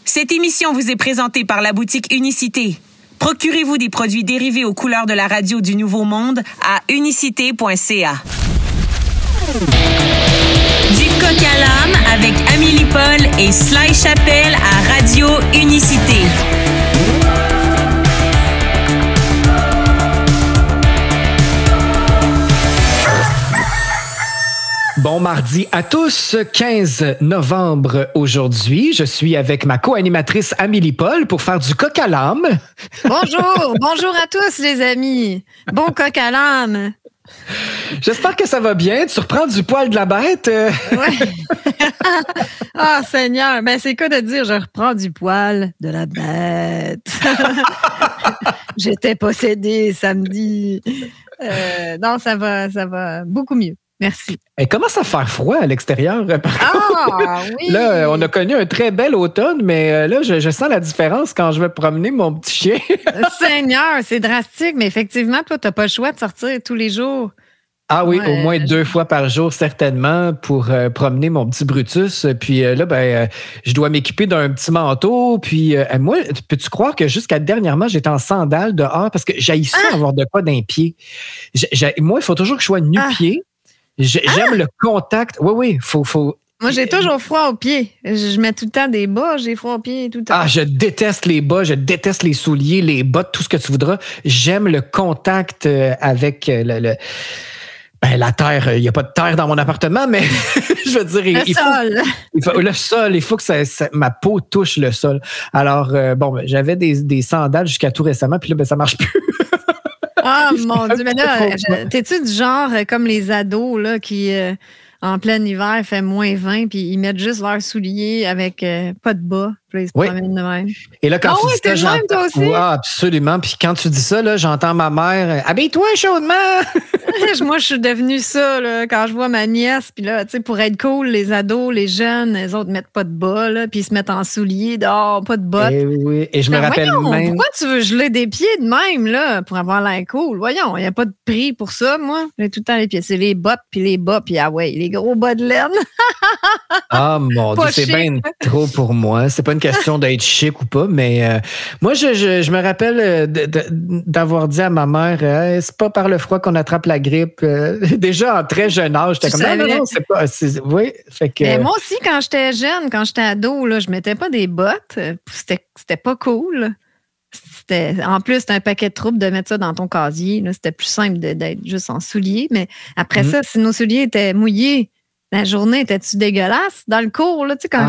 Cette émission vous est présentée par la boutique Unicité. Procurez-vous des produits dérivés aux couleurs de la radio du Nouveau Monde à unicité.ca. Du coq à l'âne avec Amélie Paul et Sly Chapelle à Radio Unicité. Bon mardi à tous, 15 novembre aujourd'hui. Je suis avec ma co-animatrice Amélie Paul pour faire du coq à l'âne. Bonjour à tous les amis. Bon coq à l'âne. J'espère que ça va bien. Tu reprends du poil de la bête? Ouais. Ah, Seigneur, ben c'est quoi de dire je reprends du poil de la bête? J'étais possédée samedi. Non, ça va beaucoup mieux. Merci. Il commence à faire froid à l'extérieur. Oui! Là, on a connu un très bel automne, mais là, je sens la différence quand je vais promener mon petit chien. Seigneur, c'est drastique, mais effectivement, toi, tu n'as pas le choix de sortir tous les jours. Ah oui, au moins 2 fois par jour, certainement, pour promener mon petit Brutus. Puis là, je dois m'équiper d'un petit manteau. Puis moi, peux-tu croire que jusqu'à dernièrement, j'étais en sandales dehors parce que j'haïs ça avoir de quoi d'un pied. Moi, il faut toujours que je sois nu-pied. J'aime le contact. Oui, faut. Moi, j'ai toujours froid aux pieds. Je mets tout le temps des bas, j'ai froid aux pieds tout le temps. Ah, je déteste les bas, je déteste les souliers, les bottes, tout ce que tu voudras. J'aime le contact avec la terre. Il n'y a pas de terre dans mon appartement, mais je veux dire... Le sol, il faut que ma peau touche le sol. Alors, j'avais des sandales jusqu'à tout récemment, puis là, ça marche plus. Ah, mon Dieu, mais là, t'es-tu du genre comme les ados là, qui, en plein hiver, fait moins 20 puis ils mettent juste leurs souliers avec pas de bas, puis ils se promènent de même. Et là, quand tu dis ça, j'entends... toi aussi? Ouais, absolument. Puis quand tu dis ça, là, j'entends ma mère « Habille-toi chaudement! » Moi, je suis devenue ça là, quand je vois ma nièce. Puis là, tu sais, pour être cool, les ados, les jeunes, les autres mettent pas de bas, là, puis ils se mettent en souliers dehors, pas de bottes. Et oui, et je me rappelle même... Pourquoi tu veux geler des pieds de même, là, pour avoir l'air cool? Voyons, il n'y a pas de prix pour ça, moi. J'ai tout le temps les pieds. C'est les bottes, puis les bas, puis les gros bas de laine. Ah, mon Dieu, c'est bien trop pour moi. C'est pas une question d'être chic ou pas, mais moi, je me rappelle d'avoir dit à ma mère, hey, c'est pas par le froid qu'on attrape la grippe. Déjà en très jeune âge, j'étais comme non, c'est pas. Oui, fait que. Mais moi aussi, quand j'étais jeune, quand j'étais ado, là, je mettais pas des bottes. C'était pas cool. En plus, c'était un paquet de troubles de mettre ça dans ton casier. Là. C'était plus simple d'être juste en souliers. Mais après ça, si nos souliers étaient mouillés, la journée était-tu dégueulasse dans le cours, là, tu sais, quand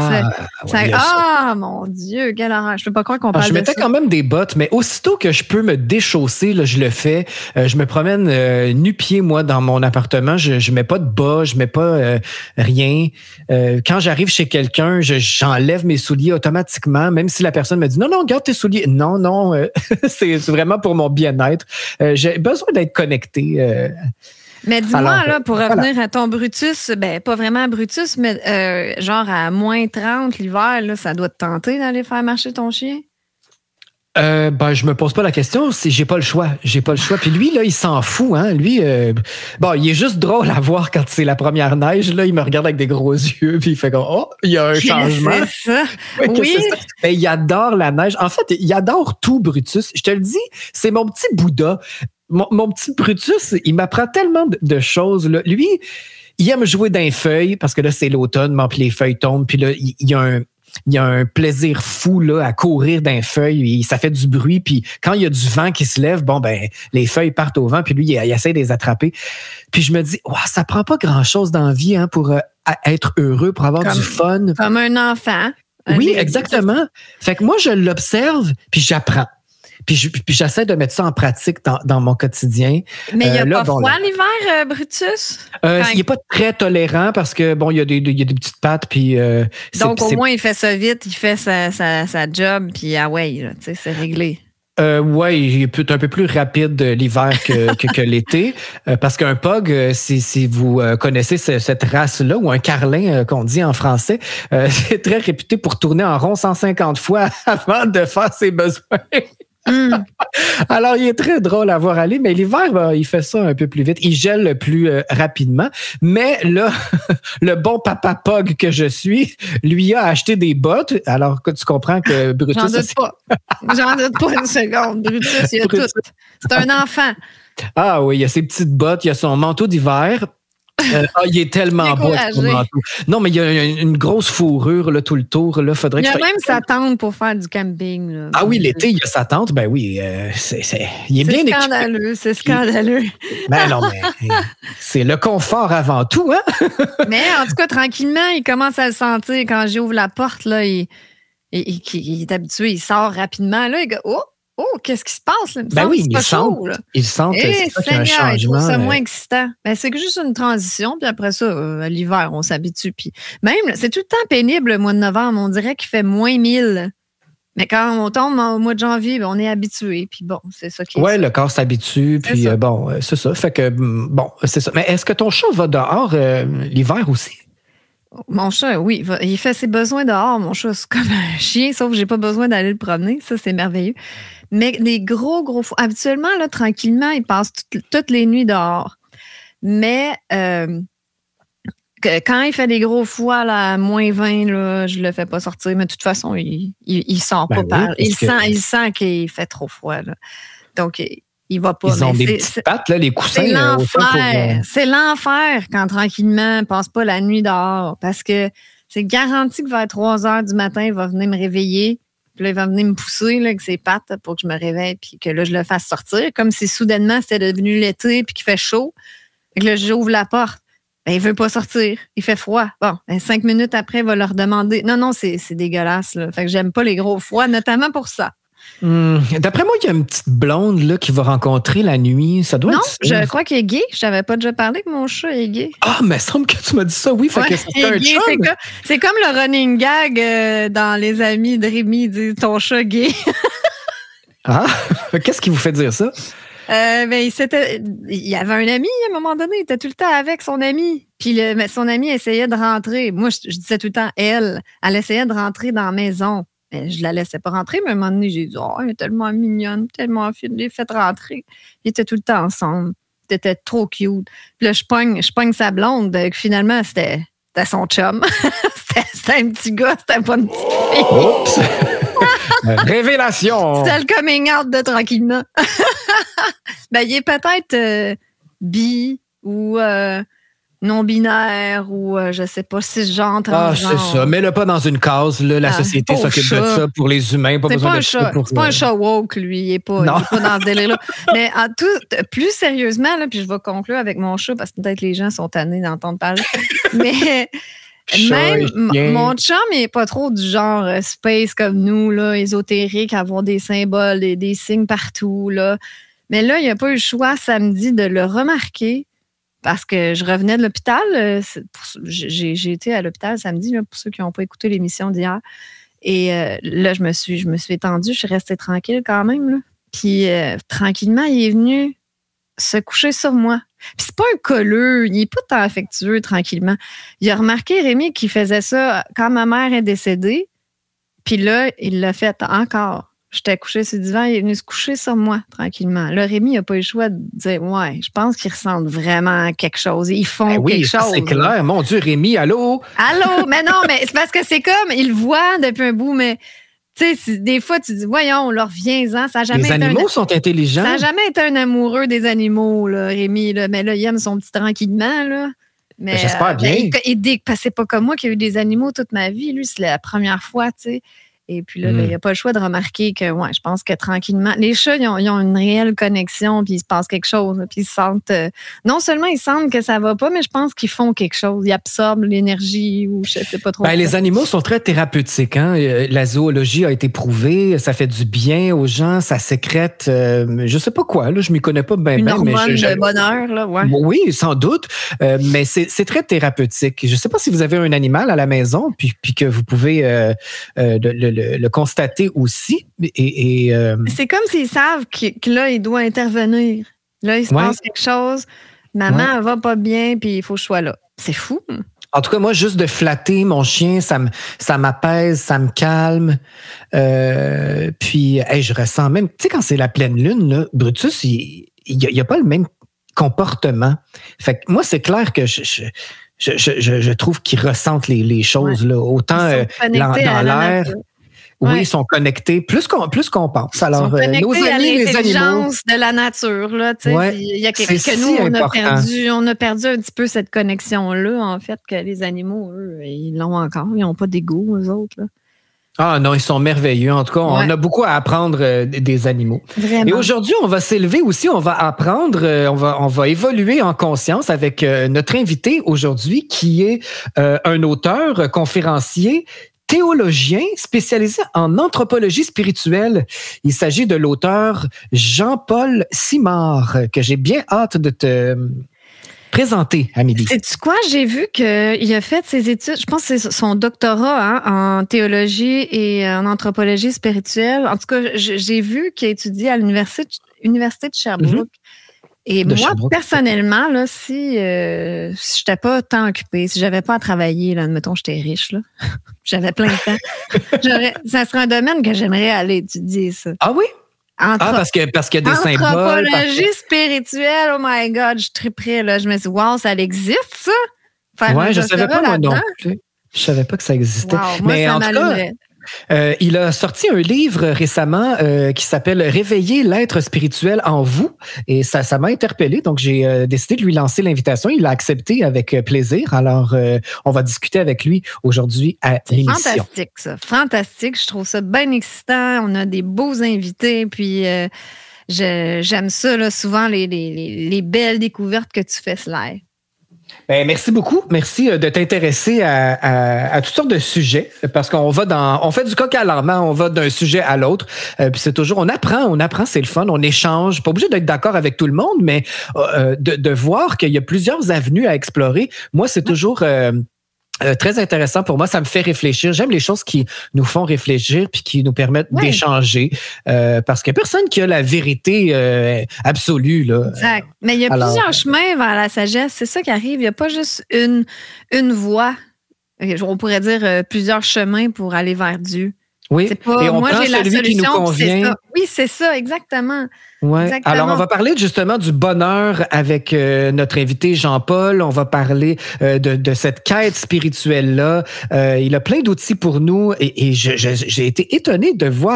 mon Dieu, quelle horreur. Je peux pas croire qu'on parle de ça. Je mettais quand même des bottes, mais aussitôt que je peux me déchausser, là, je le fais. Je me promène nu-pied, moi, dans mon appartement. Je mets pas de bas, je mets pas rien. Quand j'arrive chez quelqu'un, j'enlève mes souliers automatiquement, même si la personne me dit « Non, garde tes souliers. » Non, c'est vraiment pour mon bien-être. J'ai besoin d'être connecté. Mais dis-moi, là, pour revenir à ton Brutus, pas vraiment Brutus, mais genre à moins 30 l'hiver, là, ça doit te tenter d'aller faire marcher ton chien? Je me pose pas la question, j'ai pas le choix. Puis lui, là, il s'en fout, hein. Lui, il est juste drôle à voir quand c'est la première neige, là, il me regarde avec des gros yeux, puis il fait comme, oh, il y a un changement. C'est ça. Oui. C'est ça? Mais il adore la neige. En fait, il adore tout, Brutus. Je te le dis, c'est mon petit Bouddha. Mon petit Brutus, il m'apprend tellement de choses, là. Lui, il aime jouer dans les feuilles, parce que là, c'est l'automne, puis les feuilles tombent, puis là, il y a un plaisir fou là, à courir dans les feuilles. Ça fait du bruit. Puis quand il y a du vent qui se lève, les feuilles partent au vent. Puis lui, il essaie de les attraper. Puis je me dis, ça prend pas grand-chose dans la vie pour être heureux, pour avoir du fun. Comme un enfant. Oui, exactement. Fait que moi, je l'observe, puis j'apprends. Puis j'essaie de mettre ça en pratique dans mon quotidien. Mais il n'y a pas froid l'hiver, Brutus? Il n'est pas très tolérant parce que, il y a des petites pattes. Puis, donc, au moins, il fait ça vite, il fait sa job, puis c'est réglé. Oui, il peut être un peu plus rapide l'hiver que l'été. Parce qu'un pug, si vous connaissez cette race-là, ou un carlin qu'on dit en français, c'est très réputé pour tourner en rond 150 fois avant de faire ses besoins. Alors, il est très drôle à voir aller, mais l'hiver, ben, il fait ça un peu plus vite. Il gèle plus rapidement. Mais là, le bon papa Pog que je suis, lui a acheté des bottes. Alors que tu comprends que Brutus... J'en doute pas. J'en doute pas une seconde. Brutus, il a tout. C'est un enfant. Ah oui, il y a ses petites bottes, il y a son manteau d'hiver. Il est tellement beau avec son manteau. Non, mais il y a une grosse fourrure là, tout le tour. Là, faudrait il y a même sa tente pour faire du camping. Là. Ah oui, l'été, il y a sa tente. Ben oui, il est bien équipé. C'est scandaleux. Ben non, mais c'est le confort avant tout. Hein? Mais en tout cas, tranquillement, il commence à le sentir. Quand j'ouvre la porte, là, il est habitué, il sort rapidement. Là, il dit, oh, qu'est-ce qui se passe? Là? Ben oui, il sent qu'il y a un changement. Il trouve ça moins excitant. Ben, c'est juste une transition, puis après ça, à l'hiver, on s'habitue. Puis même, c'est tout le temps pénible le mois de novembre. On dirait qu'il fait moins 1000. Mais quand on tombe au mois de janvier, ben, on est habitué. Puis bon, c'est ça qui est. Oui, le corps s'habitue. Puis bon, c'est ça. Fait que, bon, c'est ça. Mais est-ce que ton chat va dehors l'hiver aussi? Mon chat, oui, il fait ses besoins dehors. Mon chat, c'est comme un chien, sauf que j'ai pas besoin d'aller le promener. Ça, c'est merveilleux. Mais des gros fous. Habituellement, là, tranquillement, il passe toutes les nuits dehors. Mais quand il fait des gros foies à moins 20, là, je le fais pas sortir. Mais de toute façon, il sort pas par. Il sent qu'il fait trop froid. Là. Donc, il va pas. Ils ont des petites pattes, là, les coussins. C'est l'enfer. C'est l'enfer quand tranquillement, il passe pas la nuit dehors. Parce que c'est garanti que vers 3 heures du matin, il va venir me réveiller. Puis là, il va venir me pousser là, avec ses pattes pour que je me réveille puis que là, je le fasse sortir. Comme si soudainement, c'était devenu l'été puis qu'il fait chaud. Et que là, j'ouvre la porte. Ben, il veut pas sortir. Il fait froid. Bon, 5 minutes après, il va leur demander. Non, c'est dégueulasse. Là. Fait que j'aime pas les gros froids, notamment pour ça. D'après moi, il y a une petite blonde là, qui va rencontrer la nuit. Ça doit être ça. Je crois qu'il est gay. Je t'avais pas déjà parlé que mon chat est gay. Ah, mais il semble que tu m'as dit ça, oui. Fait que c'est un chum. C'est comme le running gag dans Les Amis de Rémi. Il dit ton chat gay. Ah, qu'est-ce qui vous fait dire ça? Ben, il y avait un ami à un moment donné. Il était tout le temps avec son ami. Puis son ami essayait de rentrer. Moi, je disais tout le temps elle essayait de rentrer dans la maison. Je la laissais pas rentrer, mais à un moment donné, j'ai dit « elle est tellement mignonne, tellement fine, je l'ai fait rentrer. » Ils étaient tout le temps ensemble. C'était trop cute. Puis là, je pogne sa blonde. Finalement, c'était son chum. c'était un petit gars, c'était pas une petite fille. Oups! Révélation! C'était le coming out de tranquillement. Ben, il est peut-être bi ou... non-binaire ou je sais pas, cisgenre, transgenre. Ah, c'est ça. Mets-le pas dans une case. Là, la société s'occupe de ça pour les humains. Pas besoin de ça. C'est pas un chat woke, lui. Il est pas dans ce délire-là. Mais plus sérieusement, là, puis je vais conclure avec mon chat parce que peut-être les gens sont tannés d'entendre parler. Mais même mon chum, il n'est pas trop du genre space comme nous, là, ésotérique, avoir des symboles, des signes partout. Là. Mais là, il n'a pas eu le choix samedi de le remarquer. Parce que je revenais de l'hôpital. J'ai été à l'hôpital samedi, là, pour ceux qui n'ont pas écouté l'émission d'hier. Et là, je me suis étendue. Je suis restée tranquille quand même. Là. Puis tranquillement, il est venu se coucher sur moi. Puis c'est pas un colleux. Il n'est pas tant affectueux, tranquillement. Il a remarqué, Rémi, qu'il faisait ça quand ma mère est décédée. Puis là, il l'a fait encore. J'étais couchée sur le divan, il est venu se coucher sur moi, tranquillement. Là, Rémi n'a pas eu le choix de dire, ouais, je pense qu'ils ressentent vraiment quelque chose. Ils font quelque chose. C'est clair. Mon Dieu, Rémi, allô? Allô? Mais non, mais c'est parce que c'est comme, il le voit depuis un bout, mais tu sais, des fois, tu dis, voyons, leur reviens-en. Les animaux sont intelligents. Ça n'a jamais été un amoureux des animaux, là, Rémi. Là. Mais là, il aime son petit tranquillement, là. Mais, j'espère bien. C'est pas comme moi qui a eu des animaux toute ma vie. Lui, c'est la première fois, tu sais. Et puis là, il n'y a pas le choix de remarquer que, ouais, je pense que tranquillement, les chats, ils ont une réelle connexion, puis il se passe quelque chose. Puis ils sentent, non seulement ils sentent que ça va pas, mais je pense qu'ils font quelque chose. Ils absorbent l'énergie ou je sais pas trop. Les animaux sont très thérapeutiques. Hein? La zoologie a été prouvée, ça fait du bien aux gens, ça sécrète, je sais pas quoi, là, je m'y connais pas bien. Une hormone de bonheur, là, ouais. Oui, sans doute, mais c'est très thérapeutique. Je sais pas si vous avez un animal à la maison, puis que vous pouvez le constater aussi. C'est comme s'ils savent que là, il doit intervenir. Là, il se passe quelque chose. Maman, elle va pas bien, puis il faut que je sois là. C'est fou. En tout cas, moi, juste de flatter mon chien, ça m'apaise, ça me calme. Puis, je ressens même, tu sais, quand c'est la pleine lune, là, Brutus, il y a pas le même comportement. Fait que moi, c'est clair que je trouve qu'ils ressentent les choses, là, autant dans l'air. Oui, ils sont connectés plus qu'on pense. Alors, nos amis, les animaux. De la nature, là, tu sais. Il y a quelque chose que nous, on a perdu un petit peu cette connexion-là, en fait, que les animaux, eux, ils l'ont encore. Ils n'ont pas d'ego, eux autres, là. Ah non, ils sont merveilleux. En tout cas, on a beaucoup à apprendre des animaux. Vraiment. Et aujourd'hui, on va s'élever aussi, on va apprendre, on va évoluer en conscience avec notre invité aujourd'hui, qui est un auteur, conférencier, théologien spécialisé en anthropologie spirituelle. Il s'agit de l'auteur Jean-Paul Simard, que j'ai bien hâte de te présenter, Amélie. Sais-tu quoi? J'ai vu qu'il a fait ses études, je pense que c'est son doctorat en théologie et en anthropologie spirituelle. En tout cas, j'ai vu qu'il a étudié à l'université de Sherbrooke. Et moi, personnellement, là, si je n'étais pas tant occupée, si j'avais pas à travailler, là, admettons, j'étais riche, là, j'avais plein de temps, ça serait un domaine que j'aimerais aller étudier, ça. Ah oui? Parce qu'il y a des symboles. Anthropologie spirituelle, oh my God, je suis très près, là. Je me suis dit, wow, ça existe, ça? Oui, je ne savais pas, moi non plus. Je ne savais pas que ça existait. Wow, moi, mais ça en tout cas, il a sorti un livre récemment qui s'appelle « Réveiller l'être spirituel en vous ». Et ça m'a interpellé, donc j'ai décidé de lui lancer l'invitation. Il l'a accepté avec plaisir. Alors, on va discuter avec lui aujourd'hui à l'émission. Fantastique, ça. Fantastique. Je trouve ça bien excitant. On a des beaux invités. Puis, j'aime ça, là, souvent, les belles découvertes que tu fais, Sly. Ben, merci beaucoup. Merci de t'intéresser à toutes sortes de sujets parce on fait du coq à l'âne, on va d'un sujet à l'autre. Puis c'est toujours, on apprend, c'est le fun, on échange. Pas obligé d'être d'accord avec tout le monde, mais de voir qu'il y a plusieurs avenues à explorer. Moi, c'est toujours très intéressant pour moi. Ça me fait réfléchir. J'aime les choses qui nous font réfléchir puis qui nous permettent d'échanger parce qu'il n'y a personne qui a la vérité absolue, là. Exact. Mais il y a plusieurs chemins vers la sagesse. C'est ça qui arrive. Il n'y a pas juste une voie. On pourrait dire plusieurs chemins pour aller vers Dieu. Oui, et on prend celui qui nous convient. Oui, c'est ça, exactement. Ouais. Exactement. Alors, on va parler justement du bonheur avec notre invité Jean-Paul. On va parler de cette quête spirituelle-là. Il a plein d'outils pour nous et j'ai été étonné de voir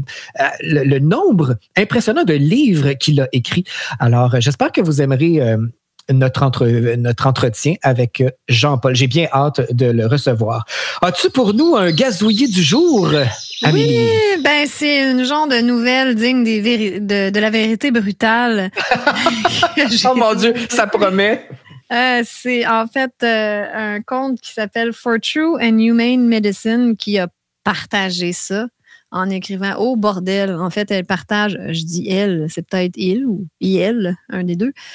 le nombre impressionnant de livres qu'il a écrits. Alors, j'espère que vous aimerez notre entretien avec Jean-Paul. J'ai bien hâte de le recevoir. As-tu pour nous un gazouillis du jour, Amélie? Oui, ben c'est une genre de nouvelle digne de la vérité brutale. Oh mon Dieu, ça promet. C'est en fait un compte qui s'appelle For True and Humane Medicine qui a partagé ça en écrivant « Oh, bordel ». En fait, elle partage, je dis « elle », c'est peut-être « il » ou « il », un des deux,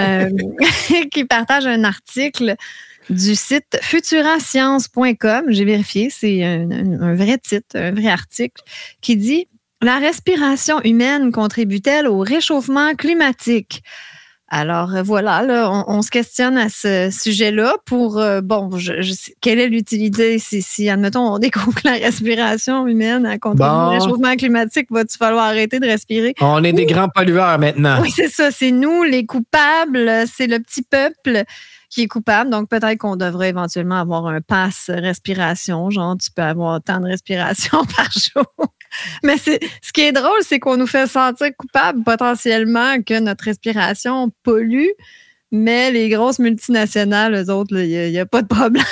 qui partage un article du site futurascience.com. J'ai vérifié, c'est un vrai titre, un vrai article, qui dit « La respiration humaine contribue-t-elle au réchauffement climatique ?» Alors voilà, là, on se questionne à ce sujet-là pour, quelle est l'utilité si, admettons, on découvre que la respiration humaine a contribué au réchauffement climatique, va-t-il falloir arrêter de respirer? On est des grands pollueurs maintenant. Oui, c'est ça, c'est nous les coupables, c'est le petit peuple qui est coupable, donc peut-être qu'on devrait éventuellement avoir un pass respiration, genre tu peux avoir tant de respiration par jour. Mais ce qui est drôle, c'est qu'on nous fait sentir coupable potentiellement que notre respiration pollue, mais les grosses multinationales, eux autres, il n'y a pas de problème.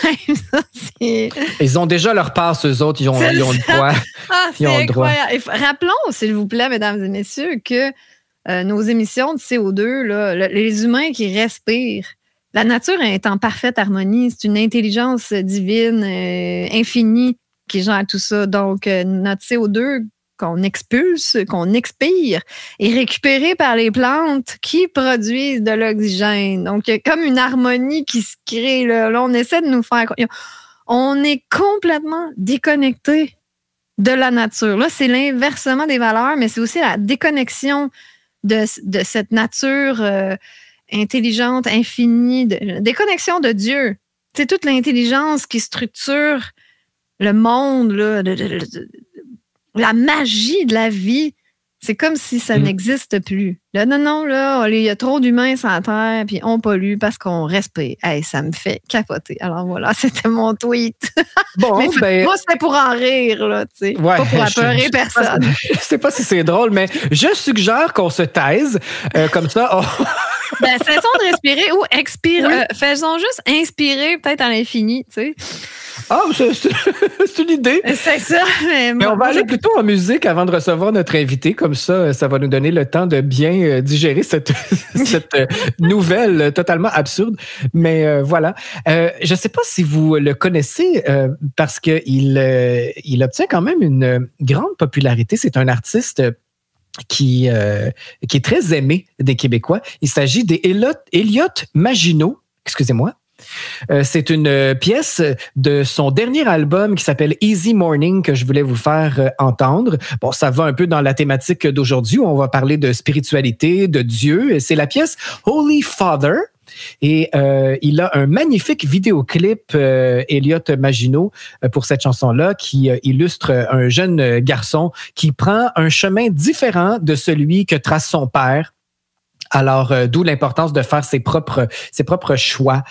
Ils ont déjà leur passe, eux autres, ils ont le droit. Ah, c'est incroyable. Et rappelons, s'il vous plaît, mesdames et messieurs, que nos émissions de CO2, là, les humains qui respirent, la nature est en parfaite harmonie. C'est une intelligence divine infinie qui gère tout ça. Donc, notre CO2 qu'on expulse, qu'on expire, est récupéré par les plantes qui produisent de l'oxygène. Donc, il y a comme une harmonie qui se crée. Là, on essaie de nous faire... On est complètement déconnecté de la nature. Là, c'est l'inversement des valeurs, mais c'est aussi la déconnexion de cette nature intelligente, infinie, déconnexion de Dieu. tu sais, toute l'intelligence qui structure le monde, là, la magie de la vie, c'est comme si ça n'existe plus. Là, non, là, il y a trop d'humains sur la Terre, puis on pollue parce qu'on respire. Hey, ça me fait capoter. Alors voilà, c'était mon tweet. Bon, moi, c'était pour en rire, là, tu sais. Ouais, pas pour apeurer personne. Je sais pas si c'est drôle, mais je suggère qu'on se taise. Comme ça, cessons de respirer ou expire. Oui. Faisons juste inspirer peut-être à l'infini, tu sais. Ah, c'est une idée. C'est ça. Mais on va aller plutôt en musique avant de recevoir notre invité. Comme ça va nous donner le temps de bien digérer cette nouvelle totalement absurde. Mais voilà. Je ne sais pas si vous le connaissez parce qu'il obtient quand même une grande popularité. C'est un artiste qui est très aimé des Québécois. Il s'agit d'Elliot Maginot. Excusez-moi. C'est une pièce de son dernier album qui s'appelle Easy Morning que je voulais vous faire entendre. Bon, ça va un peu dans la thématique d'aujourd'hui où on va parler de spiritualité, de Dieu. C'est la pièce Holy Father. Et il a un magnifique vidéoclip, Elliot Maginot, pour cette chanson-là, qui illustre un jeune garçon qui prend un chemin différent de celui que trace son père. Alors, d'où l'importance de faire ses propres choix.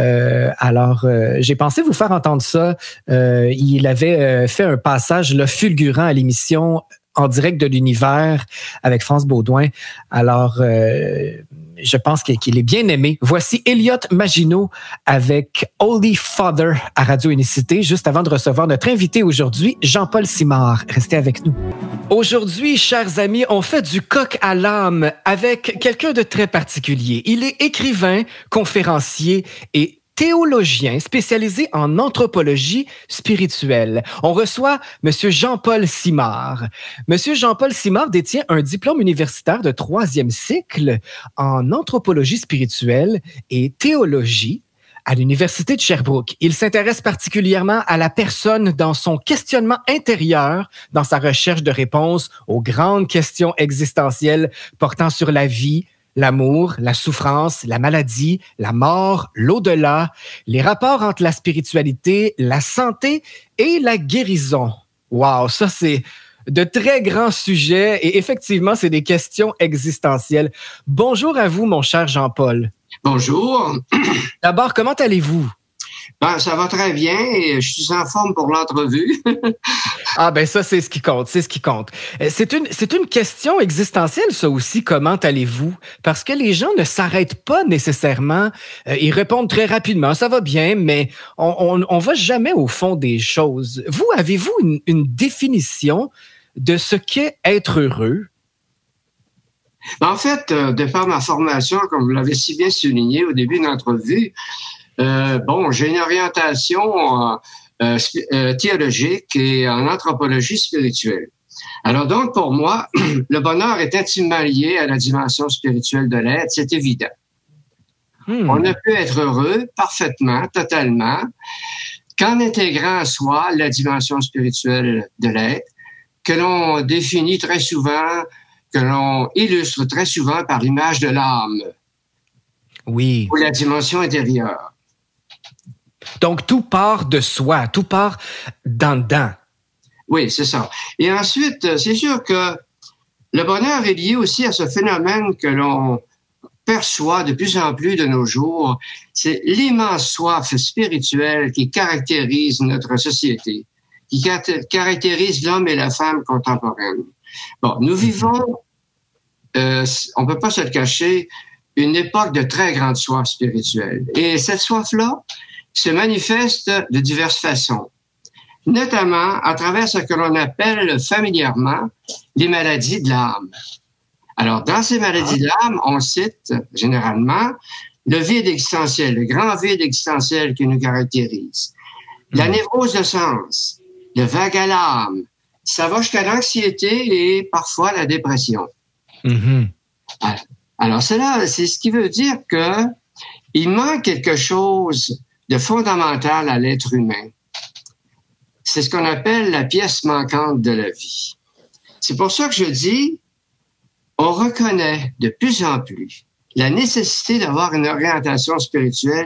J'ai pensé vous faire entendre ça. Il avait fait un passage là, fulgurant à l'émission En direct de l'univers avec France Baudouin. Alors, je pense qu'il est bien aimé. Voici Elliot Maginot avec Holy Father à Radio Unicité, juste avant de recevoir notre invité aujourd'hui, Jean-Paul Simard. Restez avec nous. Aujourd'hui, chers amis, on fait du coq à l'âne avec quelqu'un de très particulier. Il est écrivain, conférencier et théologien spécialisé en anthropologie spirituelle. On reçoit M. Jean-Paul Simard. M. Jean-Paul Simard détient un diplôme universitaire de 3e cycle en anthropologie spirituelle et théologie à l'Université de Sherbrooke. Il s'intéresse particulièrement à la personne dans son questionnement intérieur, dans sa recherche de réponses aux grandes questions existentielles portant sur la vie, l'amour, la souffrance, la maladie, la mort, l'au-delà, les rapports entre la spiritualité, la santé et la guérison. Wow, ça c'est de très grands sujets et effectivement, c'est des questions existentielles. Bonjour à vous, mon cher Jean-Paul. Bonjour. D'abord, comment allez-vous? Ben, ça va très bien et je suis en forme pour l'entrevue. Ah ben ça, c'est ce qui compte, c'est ce qui compte. C'est une question existentielle, ça aussi, comment allez-vous? Parce que les gens ne s'arrêtent pas nécessairement, ils répondent très rapidement, ça va bien, mais on va jamais au fond des choses. Vous, avez-vous une définition de ce qu'est être heureux? En fait, de par ma formation, comme vous l'avez si bien souligné au début de l'entrevue, j'ai une orientation théologique et en anthropologie spirituelle. Alors donc, pour moi, le bonheur est intimement lié à la dimension spirituelle de l'être, c'est évident. On ne peut être heureux parfaitement, totalement, qu'en intégrant en soi la dimension spirituelle de l'être, que l'on définit très souvent, que l'on illustre très souvent par l'image de l'âme. Oui. Ou la dimension intérieure. Donc, tout part de soi, tout part d'en dedans. Oui, c'est ça. Et ensuite, c'est sûr que le bonheur est lié aussi à ce phénomène que l'on perçoit de plus en plus de nos jours. C'est l'immense soif spirituelle qui caractérise notre société, qui caractérise l'homme et la femme contemporaine. Bon, nous vivons, on peut pas se le cacher, une époque de très grande soif spirituelle. Et cette soif-là se manifeste de diverses façons, notamment à travers ce que l'on appelle familièrement les maladies de l'âme. Alors, dans ces maladies de l'âme, on cite généralement le vide existentiel, le grand vide existentiel qui nous caractérise, la névrose de sens, le vague à l'âme. Ça va jusqu'à l'anxiété et parfois la dépression. Alors, cela, c'est ce qui veut dire que il manque quelque chose de fondamental à l'être humain. C'est ce qu'on appelle la pièce manquante de la vie. C'est pour ça que je dis, on reconnaît de plus en plus la nécessité d'avoir une orientation spirituelle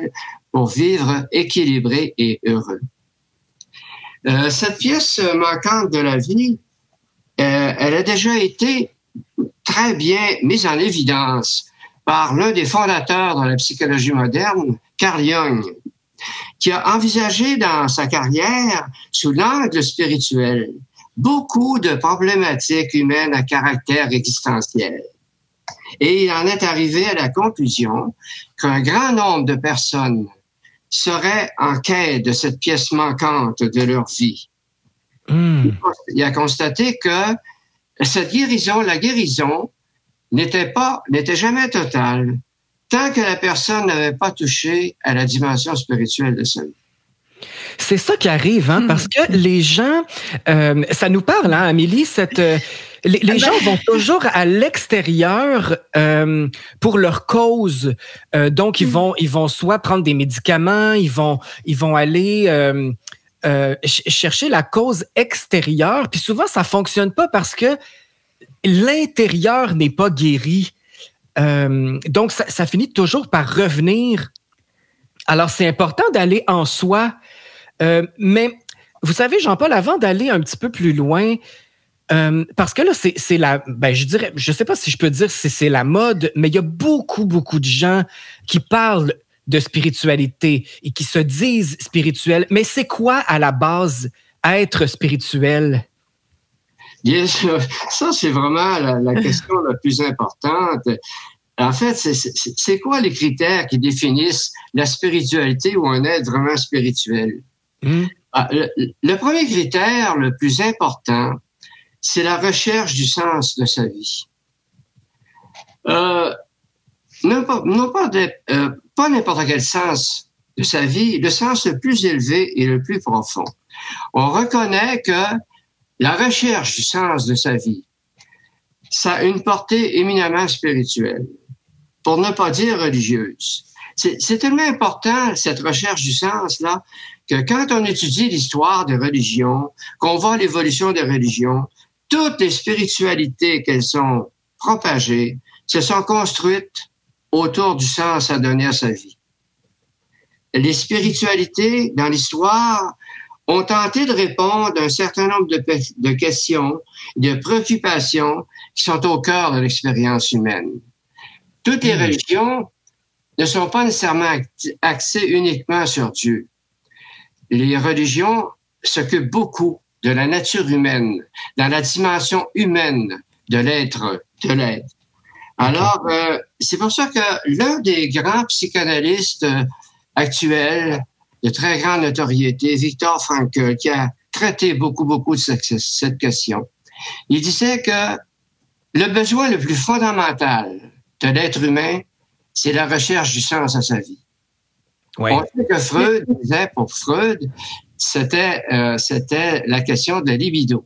pour vivre équilibré et heureux. Cette pièce manquante de la vie, elle a déjà été très bien mise en évidence par l'un des fondateurs de la psychologie moderne, Carl Jung, qui a envisagé dans sa carrière, sous l'angle spirituel, beaucoup de problématiques humaines à caractère existentiel. Et il en est arrivé à la conclusion qu'un grand nombre de personnes seraient en quête de cette pièce manquante de leur vie. Il a constaté que cette guérison, la guérison, n'était jamais totale tant que la personne n'avait pas touché à la dimension spirituelle de sa vie. C'est ça qui arrive, hein, parce que les gens, ça nous parle, hein, Amélie, les gens vont toujours à l'extérieur pour leur cause. Donc, ils vont soit prendre des médicaments, ils vont aller chercher la cause extérieure. Puis souvent, ça fonctionne pas parce que l'intérieur n'est pas guéri. Donc, ça finit toujours par revenir. Alors, c'est important d'aller en soi. Mais vous savez, Jean-Paul, avant d'aller un petit peu plus loin, parce que là, c'est la, je dirais, je sais pas si je peux dire si c'est la mode, mais il y a beaucoup de gens qui parlent de spiritualité et qui se disent spirituels. Mais c'est quoi, à la base, être spirituel? Bien sûr, ça, c'est vraiment la question la plus importante. En fait, c'est quoi les critères qui définissent la spiritualité ou un être vraiment spirituel? Le premier critère, le plus important, c'est la recherche du sens de sa vie. Pas n'importe quel sens de sa vie, le sens le plus élevé et le plus profond. On reconnaît que la recherche du sens de sa vie, ça a une portée éminemment spirituelle, pour ne pas dire religieuse. C'est tellement important, cette recherche du sens-là, que quand on étudie l'histoire des religions, qu'on voit l'évolution des religions, toutes les spiritualités qu'elles ont propagées se sont construites autour du sens à donner à sa vie. Les spiritualités, dans l'histoire, ont tenté de répondre à un certain nombre de questions, de préoccupations qui sont au cœur de l'expérience humaine. Toutes les religions ne sont pas nécessairement axées uniquement sur Dieu. Les religions s'occupent beaucoup de la nature humaine, dans la dimension humaine de l'être. Alors, c'est pour ça que l'un des grands psychanalystes actuels de très grande notoriété, Viktor Frankl, qui a traité beaucoup de cette question, il disait que le besoin le plus fondamental de l'être humain, c'est la recherche du sens à sa vie. Ouais. On sait que Freud disait, pour Freud, c'était la question de la libido.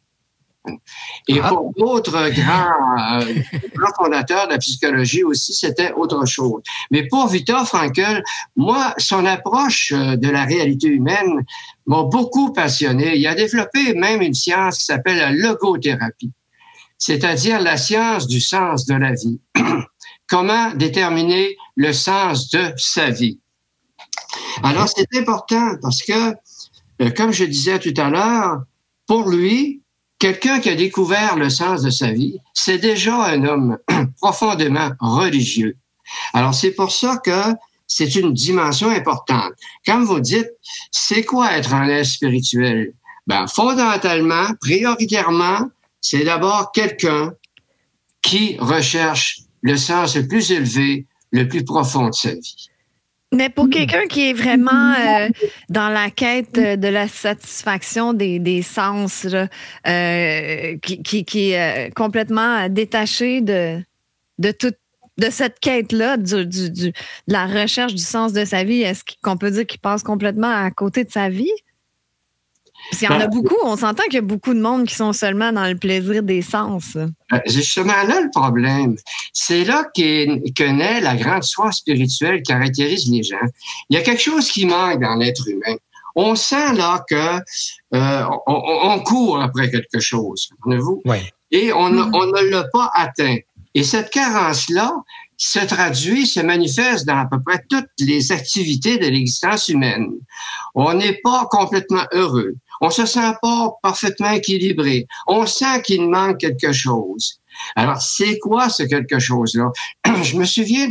Et pour d'autres grands fondateurs de la psychologie aussi, c'était autre chose. Mais pour Viktor Frankl, moi, son approche de la réalité humaine m'a beaucoup passionné. Il a développé même une science qui s'appelle la logothérapie, c'est-à-dire la science du sens de la vie. Comment déterminer le sens de sa vie. Alors, c'est important parce que, comme je disais tout à l'heure, pour lui, quelqu'un qui a découvert le sens de sa vie, c'est déjà un homme profondément religieux. Alors, c'est pour ça que c'est une dimension importante. Comme vous dites, c'est quoi être un être spirituel? Fondamentalement, prioritairement, c'est d'abord quelqu'un qui recherche le sens le plus élevé, le plus profond de sa vie. Mais pour quelqu'un qui est vraiment dans la quête de la satisfaction des sens, là, qui est complètement détaché de cette quête-là, de la recherche du sens de sa vie, est-ce qu'on peut dire qu'il passe complètement à côté de sa vie? Parce qu'il y en a beaucoup, on s'entend qu'il y a beaucoup de monde qui sont seulement dans le plaisir des sens. C'est justement là le problème. C'est là que naît la grande soif spirituelle qui caractérise les gens. Il y a quelque chose qui manque dans l'être humain. On sent là que on court après quelque chose, comprenez-vous? Oui. Et on ne l'a pas atteint. Et cette carence-là se traduit, se manifeste dans à peu près toutes les activités de l'existence humaine. On n'est pas complètement heureux. On se sent pas parfaitement équilibré. On sent qu'il manque quelque chose. Alors, c'est quoi ce quelque chose-là? Je me souviens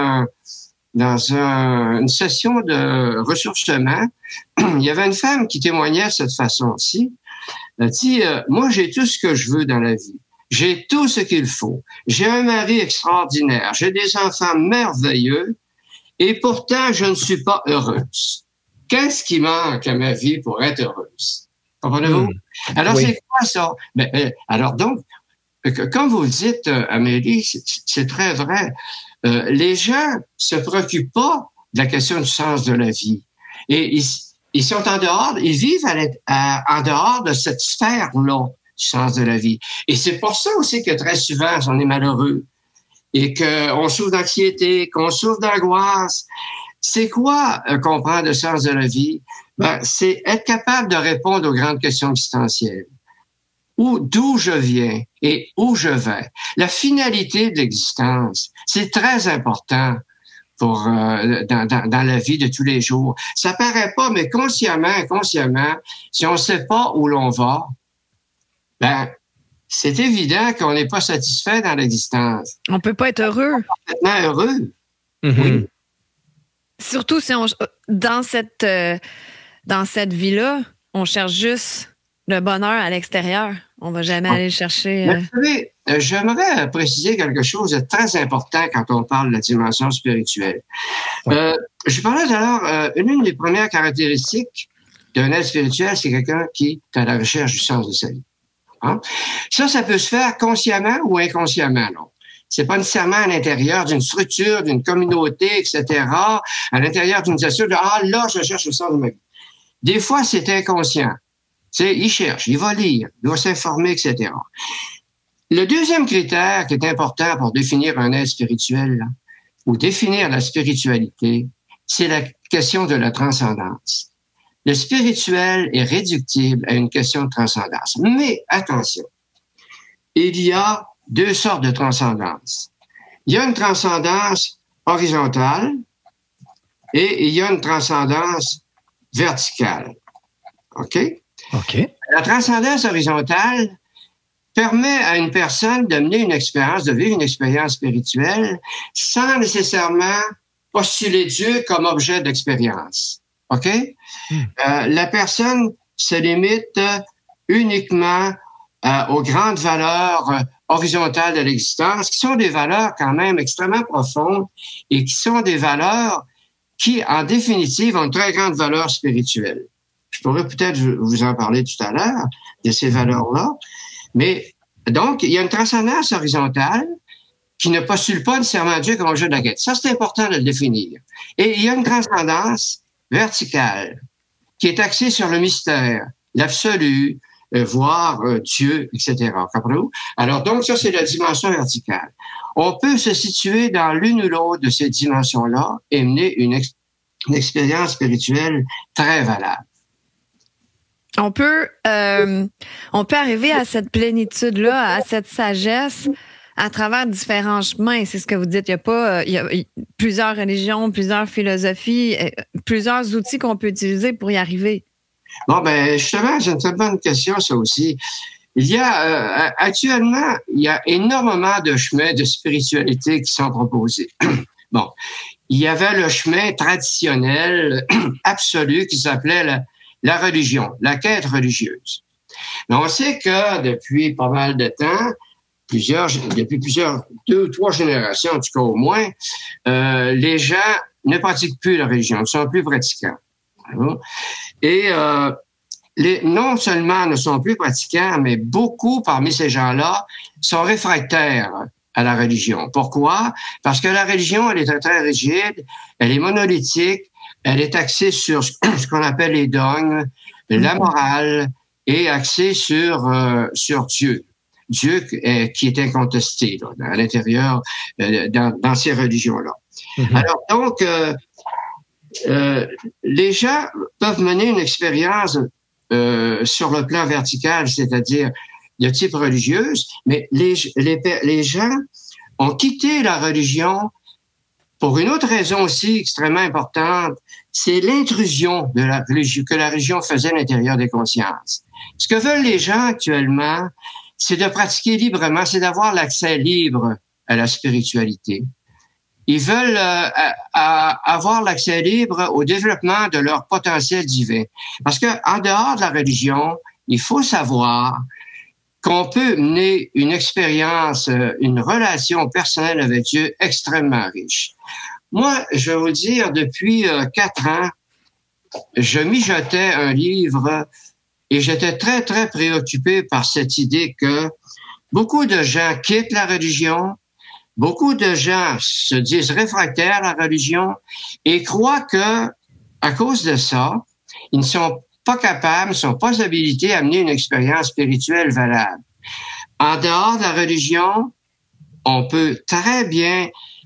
une session de ressourcement, il y avait une femme qui témoignait de cette façon-ci. Elle dit, moi, j'ai tout ce que je veux dans la vie. J'ai tout ce qu'il faut. J'ai un mari extraordinaire. J'ai des enfants merveilleux. Et pourtant, je ne suis pas heureuse. Qu'est-ce qui manque à ma vie pour être heureuse? Comprenez-vous? Alors, oui. C'est quoi ça? Alors donc, comme vous le dites, Amélie, c'est très vrai. Les gens se préoccupent pas de la question du sens de la vie. Et ils sont en dehors, ils vivent en dehors de cette sphère-là du sens de la vie. Et c'est pour ça aussi que très souvent, on est malheureux et qu'on souffre d'anxiété, qu'on souffre d'angoisse. C'est quoi comprendre le sens de la vie? C'est être capable de répondre aux grandes questions existentielles. D'où je viens et où je vais. La finalité de l'existence, c'est très important pour dans la vie de tous les jours. Ça paraît pas, mais consciemment, inconsciemment, si on ne sait pas où l'on va, c'est évident qu'on n'est pas satisfait dans l'existence. On peut pas être heureux. Parfaitement heureux. Mm-hmm. Oui. Surtout si dans cette vie-là, on cherche juste le bonheur à l'extérieur. On va jamais aller le chercher. Vous savez, j'aimerais préciser quelque chose de très important quand on parle de la dimension spirituelle. Oui. Je parlais tout à l'heure, une des premières caractéristiques d'un être spirituel, c'est quelqu'un qui est à la recherche du sens de sa vie. Hein? Ça peut se faire consciemment ou inconsciemment. Non? C'est pas nécessairement à l'intérieur d'une structure, d'une communauté, etc., à l'intérieur d'une structure de « là, je cherche le sens de ma vie ». Des fois, c'est inconscient. Il cherche, il va lire, il va s'informer, etc. Le deuxième critère qui est important pour définir un être spirituel, là, ou définir la spiritualité, c'est la question de la transcendance. Le spirituel est réductible à une question de transcendance. Mais attention, il y a deux sortes de transcendance. Il y a une transcendance horizontale et il y a une transcendance verticale. OK? OK. La transcendance horizontale permet à une personne de mener une expérience, de vivre une expérience spirituelle sans nécessairement postuler Dieu comme objet d'expérience. OK? La personne se limite uniquement aux grandes valeurs horizontales de l'existence, qui sont des valeurs quand même extrêmement profondes et qui sont des valeurs qui, en définitive, ont une très grande valeur spirituelle. Je pourrais peut-être vous en parler tout à l'heure de ces valeurs-là. Mais donc, il y a une transcendance horizontale qui ne postule pas nécessairement Dieu comme objet de la quête. Ça, c'est important de le définir. Et il y a une transcendance verticale qui est axée sur le mystère, l'absolu, voire Dieu, etc. Comprenez-vous? Alors, donc, ça, c'est la dimension verticale. On peut se situer dans l'une ou l'autre de ces dimensions-là et mener une expérience spirituelle très valable. On peut arriver à cette plénitude-là, à cette sagesse à travers différents chemins. C'est ce que vous dites. Il y a plusieurs religions, plusieurs philosophies, plusieurs outils qu'on peut utiliser pour y arriver. Bon, justement, c'est une très bonne question, ça aussi. Il y a, actuellement, il y a énormément de chemins de spiritualité qui sont proposés. Bon. Il y avait le chemin traditionnel, absolu, qui s'appelait la religion, la quête religieuse. Mais on sait que depuis pas mal de temps, depuis 2 ou 3 générations, en tout cas au moins, les gens ne pratiquent plus la religion, ne sont plus pratiquants. Et non seulement ne sont plus pratiquants, mais beaucoup parmi ces gens-là sont réfractaires à la religion. Pourquoi? Parce que la religion, elle est très, très rigide, elle est monolithique, elle est axée sur ce qu'on appelle les dogmes, la morale, et axée sur Dieu. Dieu qui est incontesté là, à l'intérieur, dans ces religions-là. Mm-hmm. Alors donc, les gens peuvent mener une expérience sur le plan vertical, c'est-à-dire de type religieuse, mais les gens ont quitté la religion pour une autre raison aussi extrêmement importante, c'est l'intrusion de la religion, que la religion faisait à l'intérieur des consciences. Ce que veulent les gens actuellement, c'est de pratiquer librement, c'est d'avoir l'accès libre à la spiritualité. Ils veulent avoir l'accès libre au développement de leur potentiel divin. Parce que en dehors de la religion, il faut savoir qu'on peut mener une expérience, une relation personnelle avec Dieu extrêmement riche. Moi, je vais vous le dire, depuis 4 ans, je mijotais un livre et j'étais très, très préoccupé par cette idée que beaucoup de gens quittent la religion, beaucoup de gens se disent réfractaires à la religion et croient que, à cause de ça, ils ne sont pas capables, ne sont pas habilités à mener une expérience spirituelle valable. En dehors de la religion, on peut très bien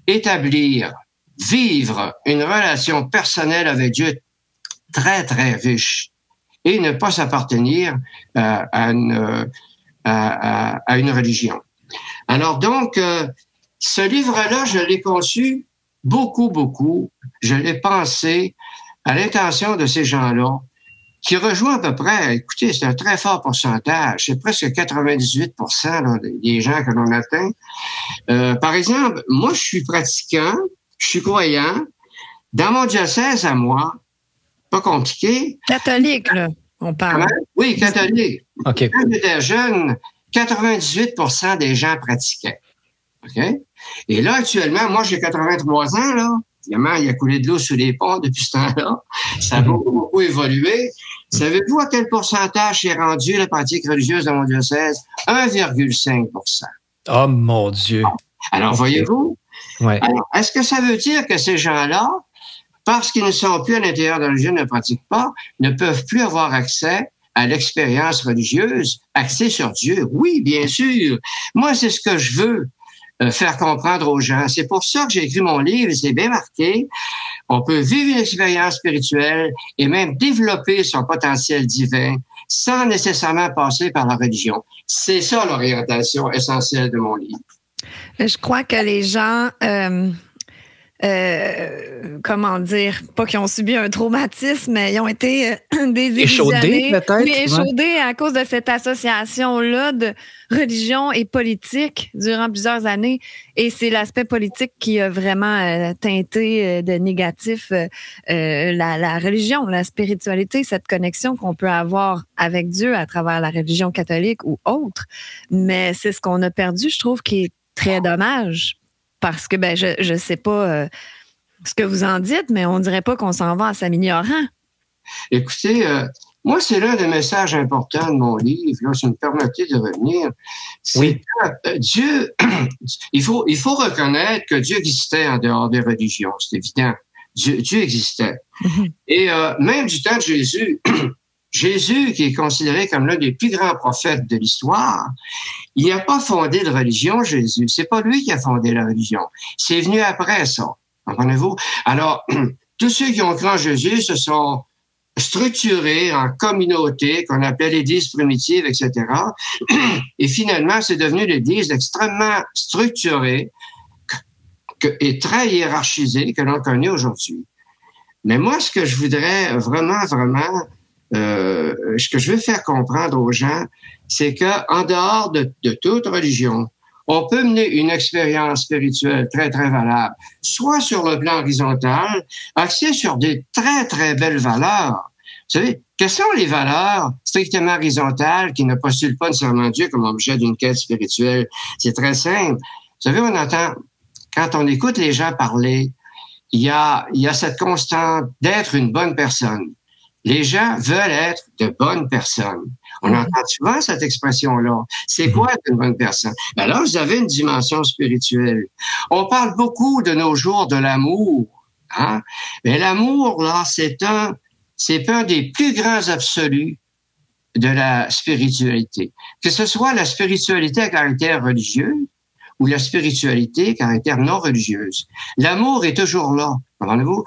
vivre une relation personnelle avec Dieu très, très riche et ne pas s'appartenir à une religion. Alors donc, ce livre-là, je l'ai conçu beaucoup. Je l'ai pensé à l'intention de ces gens-là qui rejoint à peu près, écoutez, c'est un très fort pourcentage, c'est presque 98% là, des gens que l'on atteint. Par exemple, moi, je suis pratiquant, je suis croyant. Dans mon diocèse à moi, pas compliqué. Catholique, là, on parle. Oui, catholique. Okay. Quand j'étais jeune, 98% des gens pratiquaient. OK? Et là, actuellement, moi, j'ai 83 ans, là. Évidemment, il a coulé de l'eau sous les ponts depuis ce temps-là. Ça a beaucoup évolué. Savez-vous à quel pourcentage est rendu la pratique religieuse dans mon diocèse? 1,5%. Oh, mon Dieu. Alors, voyez-vous? Ouais. Alors, est-ce que ça veut dire que ces gens-là, parce qu'ils ne sont plus à l'intérieur de la religion, ne pratiquent pas, ne peuvent plus avoir accès à l'expérience religieuse, accès sur Dieu? Oui, bien sûr. Moi, c'est ce que je veux faire comprendre aux gens. C'est pour ça que j'ai écrit mon livre, c'est bien marqué. On peut vivre une expérience spirituelle et même développer son potentiel divin sans nécessairement passer par la religion. C'est ça l'orientation essentielle de mon livre. Je crois que les gens, comment dire, pas qu'ils ont subi un traumatisme, mais ils ont été échaudés peut-être. Oui, échaudés à cause de cette association-là de religion et politique durant plusieurs années. Et c'est l'aspect politique qui a vraiment teinté de négatif la religion, la spiritualité, cette connexion qu'on peut avoir avec Dieu à travers la religion catholique ou autre. Mais c'est ce qu'on a perdu, je trouve, qui est très dommage. Parce que je ne sais pas ce que vous en dites, mais on ne dirait pas qu'on s'en va en s'améliorant. Écoutez, moi, c'est l'un des messages importants de mon livre, là, si vous me permettez de revenir. C'est que Dieu, il faut reconnaître que Dieu existait en dehors des religions, c'est évident. Dieu existait. Mm-hmm. Et même du temps de Jésus, Jésus, qui est considéré comme l'un des plus grands prophètes de l'histoire, il n'a pas fondé de religion, Jésus. C'est pas lui qui a fondé la religion. C'est venu après ça. Comprenez-vous? Alors, tous ceux qui ont cru en Jésus se sont structurés en communautés qu'on appelait l'Église primitive, etc. Et finalement, c'est devenu l'Église extrêmement structurée et très hiérarchisée que l'on connaît aujourd'hui. Mais moi, ce que je voudrais vraiment, ce que je veux faire comprendre aux gens, c'est qu'en dehors de toute religion, on peut mener une expérience spirituelle très, très valable, soit sur le plan horizontal, axée sur des très, très belles valeurs. Vous savez, quelles sont les valeurs strictement horizontales qui ne postulent pas nécessairement Dieu comme objet d'une quête spirituelle? C'est très simple. Vous savez, on entend, quand on écoute les gens parler, il y a cette constante d'être une bonne personne. Les gens veulent être de bonnes personnes. On entend souvent cette expression-là. C'est quoi être une bonne personne? Ben là, vous avez une dimension spirituelle. On parle beaucoup de nos jours de l'amour. Hein? Mais l'amour, là, c'est un des plus grands absolus de la spiritualité. Que ce soit la spiritualité à caractère religieux ou la spiritualité à caractère non religieuse. L'amour est toujours là. Comprenez-vous?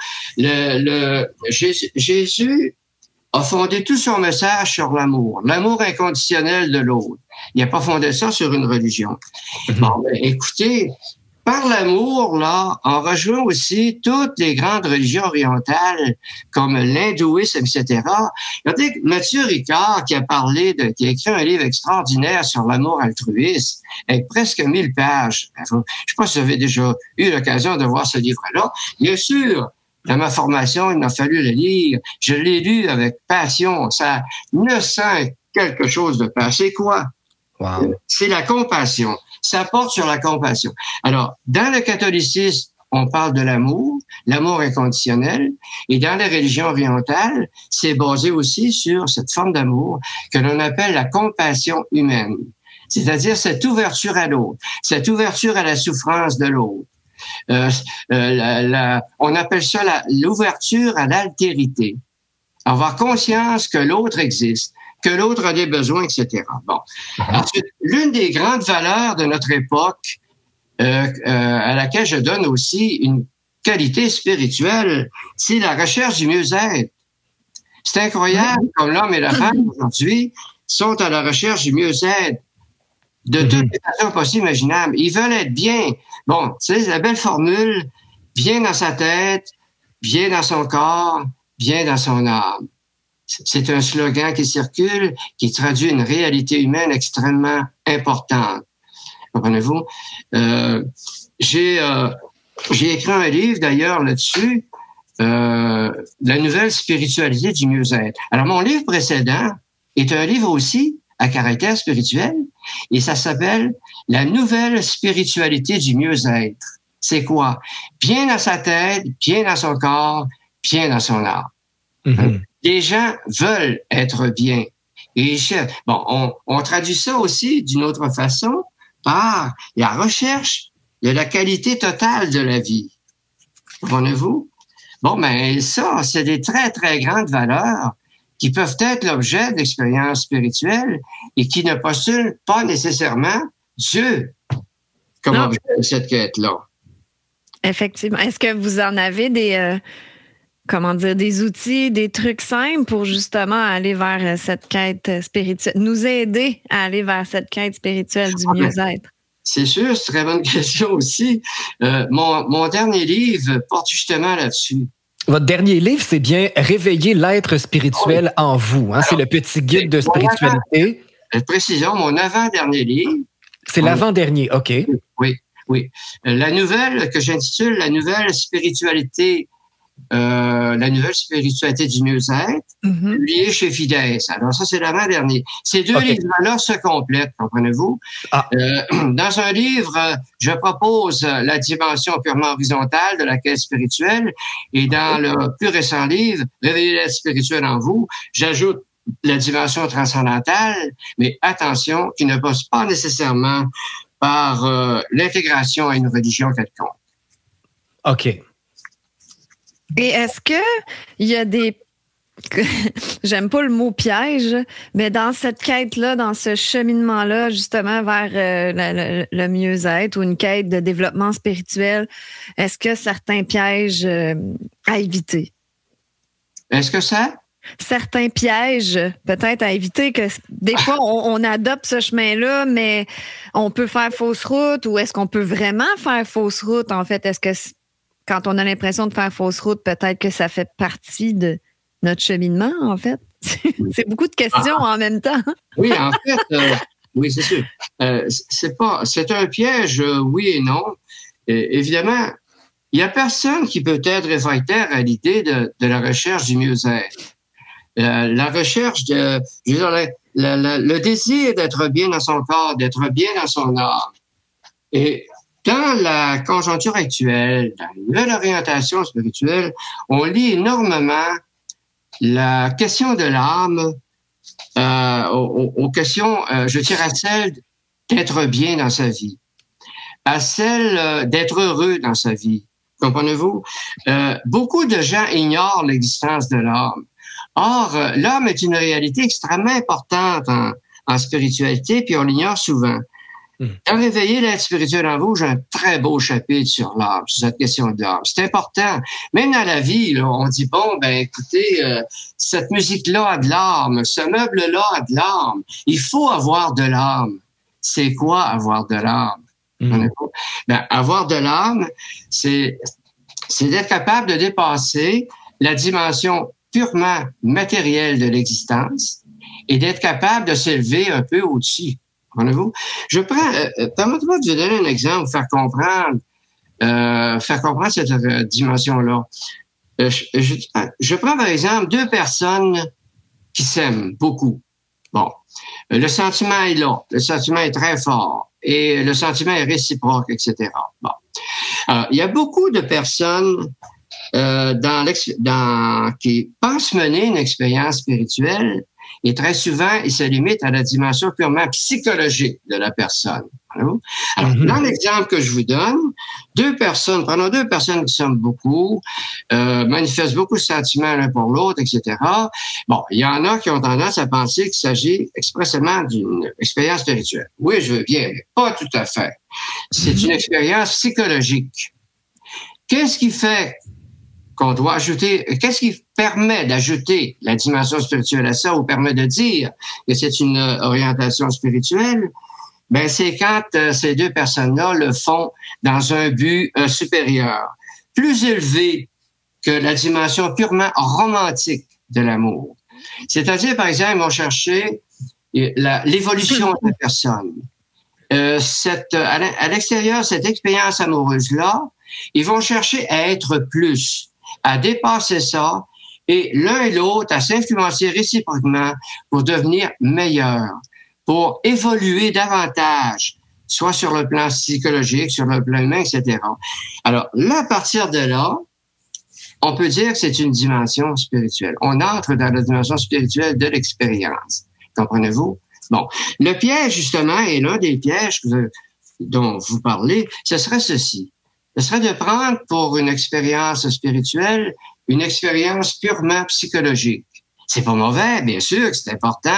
Jésus a fondé tout son message sur l'amour inconditionnel de l'autre. Il n'a pas fondé ça sur une religion. Bon, ben, écoutez, par l'amour, là, on rejoint aussi toutes les grandes religions orientales, comme l'hindouisme, etc. Regardez, Mathieu Ricard, qui a écrit un livre extraordinaire sur l'amour altruiste, avec presque 1000 pages. Je ne sais pas si vous avez déjà eu l'occasion de voir ce livre-là. Bien sûr, dans ma formation, il m'a fallu le lire. Je l'ai lu avec passion. Ça a 900 quelque chose de page. C'est quoi? Wow. C'est la compassion. Ça porte sur la compassion. Alors, dans le catholicisme, on parle de l'amour inconditionnel, et dans les religions orientales, c'est basé aussi sur cette forme d'amour que l'on appelle la compassion humaine, c'est-à-dire cette ouverture à l'autre, cette ouverture à la souffrance de l'autre. On appelle ça l'ouverture à l'altérité. Avoir conscience que l'autre existe, que l'autre a des besoins, etc. Bon. Ensuite, l'une des grandes valeurs de notre époque, à laquelle je donne aussi une qualité spirituelle, c'est la recherche du mieux-être. C'est incroyable comme l'homme et la femme aujourd'hui sont à la recherche du mieux-être de toutes les façons possibles imaginables. Ils veulent être bien. Bon, c'est la belle formule, bien dans sa tête, bien dans son corps, bien dans son âme. C'est un slogan qui circule, qui traduit une réalité humaine extrêmement importante. Comprenez-vous? J'ai écrit un livre, d'ailleurs, là-dessus, La nouvelle spiritualité du mieux-être. Alors, mon livre précédent est un livre aussi à caractère spirituel, et ça s'appelle La nouvelle spiritualité du mieux-être. C'est quoi? Bien dans sa tête, bien dans son corps, bien dans son âme. Mm-hmm. Les gens veulent être bien. Et on traduit ça aussi d'une autre façon par la recherche de la qualité totale de la vie. Comprenez-vous? Bon, ben ça, c'est des très, très grandes valeurs qui peuvent être l'objet d'expériences spirituelles et qui ne postulent pas nécessairement Dieu comme objet de cette quête-là. Effectivement. Est-ce que vous en avez des outils, des trucs simples pour justement aller vers cette quête spirituelle, nous aider à aller vers cette quête spirituelle du mieux-être? C'est sûr, c'est une très bonne question aussi. Mon dernier livre porte justement là-dessus. Votre dernier livre, c'est bien Réveiller l'être spirituel en vous. Hein? C'est le petit guide de spiritualité. Précision, mon avant-dernier livre. C'est l'avant-dernier, OK. Oui. La nouvelle que j'intitule La nouvelle spiritualité du mieux-être, publié chez Fides. Alors ça, c'est l'avant-dernier. Ces deux livres-là se complètent, comprenez-vous? Dans un livre, je propose la dimension purement horizontale de la quête spirituelle, et dans le plus récent livre, Réveiller l'être spirituel en vous, j'ajoute la dimension transcendantale, mais attention, qui ne passe pas nécessairement par l'intégration à une religion quelconque. OK. Et est-ce que il y a des... J'aime pas le mot piège, mais dans cette quête-là, dans ce cheminement-là, justement, vers le mieux-être ou une quête de développement spirituel, est-ce que certains pièges à éviter? Est-ce que ça? Certains pièges, peut-être à éviter, que des fois, on adopte ce chemin-là, mais on peut faire fausse route, ou est-ce qu'on peut vraiment faire fausse route, en fait? Est-ce que quand on a l'impression de faire fausse route, peut-être que ça fait partie de notre cheminement, en fait? C'est beaucoup de questions en même temps. Oui, en fait, oui, c'est sûr. C'est un piège, oui et non. Évidemment, il n'y a personne qui peut être réfractaire à l'idée de la recherche du mieux-être. La recherche le désir d'être bien dans son corps, d'être bien dans son âme. Et dans la conjoncture actuelle, dans une nouvelle orientation spirituelle, on lit énormément la question de l'âme aux questions, je dirais, à celle d'être bien dans sa vie, à celle d'être heureux dans sa vie. Comprenez-vous? Beaucoup de gens ignorent l'existence de l'âme. Or, l'âme est une réalité extrêmement importante en spiritualité, puis on l'ignore souvent. Dans Réveiller l'être spirituel en vous, j'ai un très beau chapitre sur l'âme, sur cette question de l'âme. C'est important. Même dans la vie, là, on dit, bon, ben écoutez, cette musique-là a de l'âme, ce meuble-là a de l'âme. Il faut avoir de l'âme. C'est quoi avoir de l'âme? Ben, avoir de l'âme, c'est d'être capable de dépasser la dimension purement matérielle de l'existence et d'être capable de s'élever un peu au-dessus. Comprenez-vous? Je prends, permettez-moi de vous donner un exemple, faire comprendre cette dimension-là. Je prends par exemple 2 personnes qui s'aiment beaucoup. Bon, le sentiment est là, le sentiment est très fort et le sentiment est réciproque, etc. Bon, alors, il y a beaucoup de personnes qui pensent mener une expérience spirituelle et très souvent, ils se limitent à la dimension purement psychologique de la personne. Alors, dans l'exemple que je vous donne, prenons 2 personnes qui s'aiment beaucoup, manifestent beaucoup de sentiments l'un pour l'autre, etc. Bon, il y en a qui ont tendance à penser qu'il s'agit expressément d'une expérience spirituelle. Oui, je veux bien, mais pas tout à fait. C'est une expérience psychologique. Qu'est-ce qui fait qu'on doit ajouter, qu'est-ce qui permet d'ajouter la dimension spirituelle à ça ou permet de dire que c'est une orientation spirituelle? Ben, c'est quand ces 2 personnes-là le font dans un but supérieur, plus élevé que la dimension purement romantique de l'amour. C'est-à-dire, par exemple, ils vont chercher l'évolution de la personne. À l'extérieur, cette expérience amoureuse-là, ils vont chercher à être plus, à dépasser ça, et l'un et l'autre à s'influencer réciproquement pour devenir meilleurs, pour évoluer davantage, soit sur le plan psychologique, sur le plan humain, etc. Alors là, à partir de là, on peut dire que c'est une dimension spirituelle. On entre dans la dimension spirituelle de l'expérience. Comprenez-vous? Bon, le piège, justement, et l'un des pièges dont vous parlez, ce serait ceci. Ce serait de prendre pour une expérience spirituelle une expérience purement psychologique. C'est pas mauvais, bien sûr, c'est important.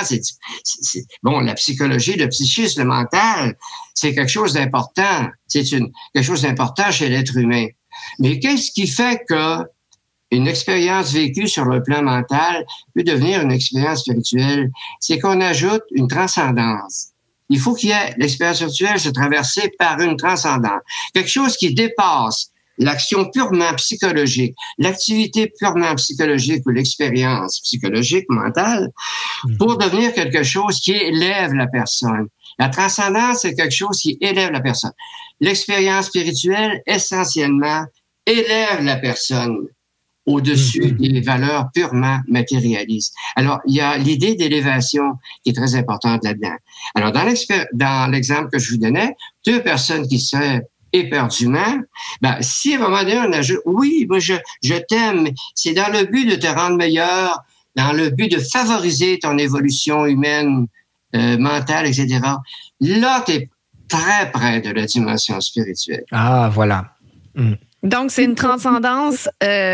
Bon, la psychologie, le psychisme, le mental, c'est quelque chose d'important. C'est quelque chose d'important chez l'être humain. Mais qu'est-ce qui fait que une expérience vécue sur le plan mental peut devenir une expérience spirituelle? C'est qu'on ajoute une transcendance. Il faut qu'il y ait l'expérience spirituelle se traverser par une transcendance. Quelque chose qui dépasse l'action purement psychologique, l'activité purement psychologique ou l'expérience psychologique, mentale, pour devenir quelque chose qui élève la personne. La transcendance, c'est quelque chose qui élève la personne. L'expérience spirituelle, essentiellement, élève la personne au-dessus des valeurs purement matérialistes. Alors, il y a l'idée d'élévation qui est très importante là-dedans. Alors, dans l'exemple que je vous donnais, 2 personnes qui seraient éperdument, ben, si à un moment donné, on ajoute, oui, moi, je t'aime, c'est dans le but de te rendre meilleur, dans le but de favoriser ton évolution humaine, mentale, etc. Là, tu es très près de la dimension spirituelle. Ah, voilà. Donc, c'est une transcendance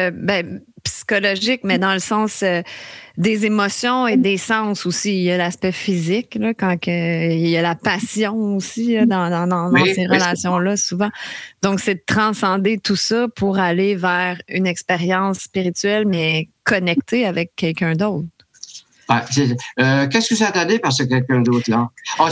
psychologique, mais dans le sens des émotions et des sens aussi. Il y a l'aspect physique, là, il y a la passion aussi dans ces relations-là, souvent. Donc, c'est de transcender tout ça pour aller vers une expérience spirituelle, mais connectée avec quelqu'un d'autre. Qu'est-ce que vous entendez par ce quelqu'un d'autre là?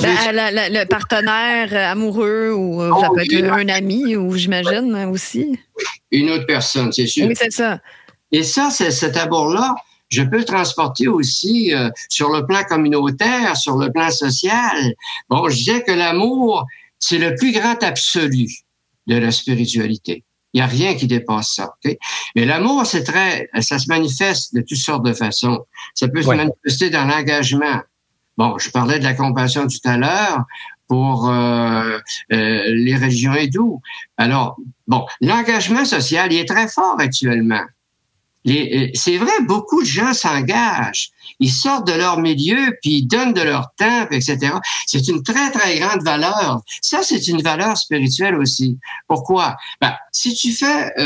Le partenaire amoureux ou ça peut être un ami ou j'imagine aussi. Une autre personne, c'est sûr. Oui, c'est ça. Et ça, cet amour-là, je peux le transporter aussi sur le plan communautaire, sur le plan social. Bon, je disais que l'amour, c'est le plus grand absolu de la spiritualité. Il n'y a rien qui dépasse ça. Okay? Mais l'amour, ça se manifeste de toutes sortes de façons. Ça peut se manifester dans l'engagement. Bon, je parlais de la compassion tout à l'heure pour les religions hindoues. Alors, bon, l'engagement social, il est très fort actuellement. C'est vrai, beaucoup de gens s'engagent. Ils sortent de leur milieu, puis ils donnent de leur temps, etc. C'est une très, très grande valeur. Ça, c'est une valeur spirituelle aussi. Pourquoi? Ben, si tu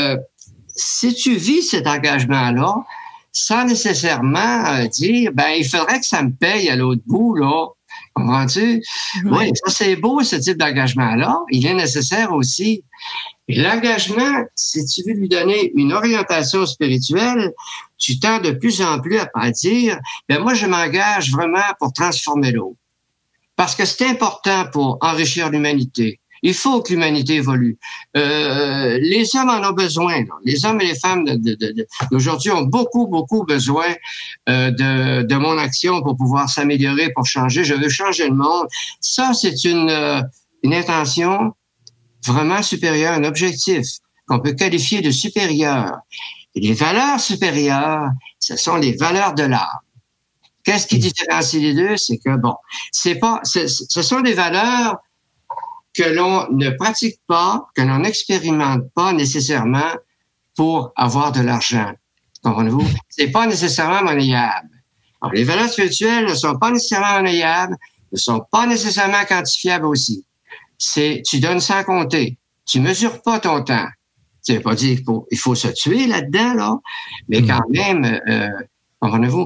vis cet engagement-là, sans nécessairement dire, ben, il faudrait que ça me paye à l'autre bout, là. Comprends-tu? Oui, ça, c'est beau, ce type d'engagement-là. Il est nécessaire aussi. Et l'engagement, si tu veux lui donner une orientation spirituelle, tu tends de plus en plus à dire, ben moi, je m'engage vraiment pour transformer l'autre. Parce que c'est important pour enrichir l'humanité. Il faut que l'humanité évolue. Les hommes en ont besoin. Là. Les hommes et les femmes d'aujourd'hui ont beaucoup, beaucoup besoin de mon action pour pouvoir s'améliorer, pour changer. Je veux changer le monde. Ça, c'est une intention vraiment supérieure, un objectif qu'on peut qualifier de supérieur. Et les valeurs supérieures, ce sont les valeurs de l'âme. Qu'est-ce qui différencie les deux? C'est que, bon, ce sont des valeurs que l'on ne pratique pas, que l'on n'expérimente pas nécessairement pour avoir de l'argent. Comprenez-vous? C'est pas nécessairement monnayable. Alors, les valeurs spirituelles ne sont pas nécessairement monnayables, ne sont pas nécessairement quantifiables aussi. Tu donnes sans compter. Tu mesures pas ton temps. Ça veut pas dire qu'il faut se tuer là-dedans, là, mais quand même, comprenez-vous,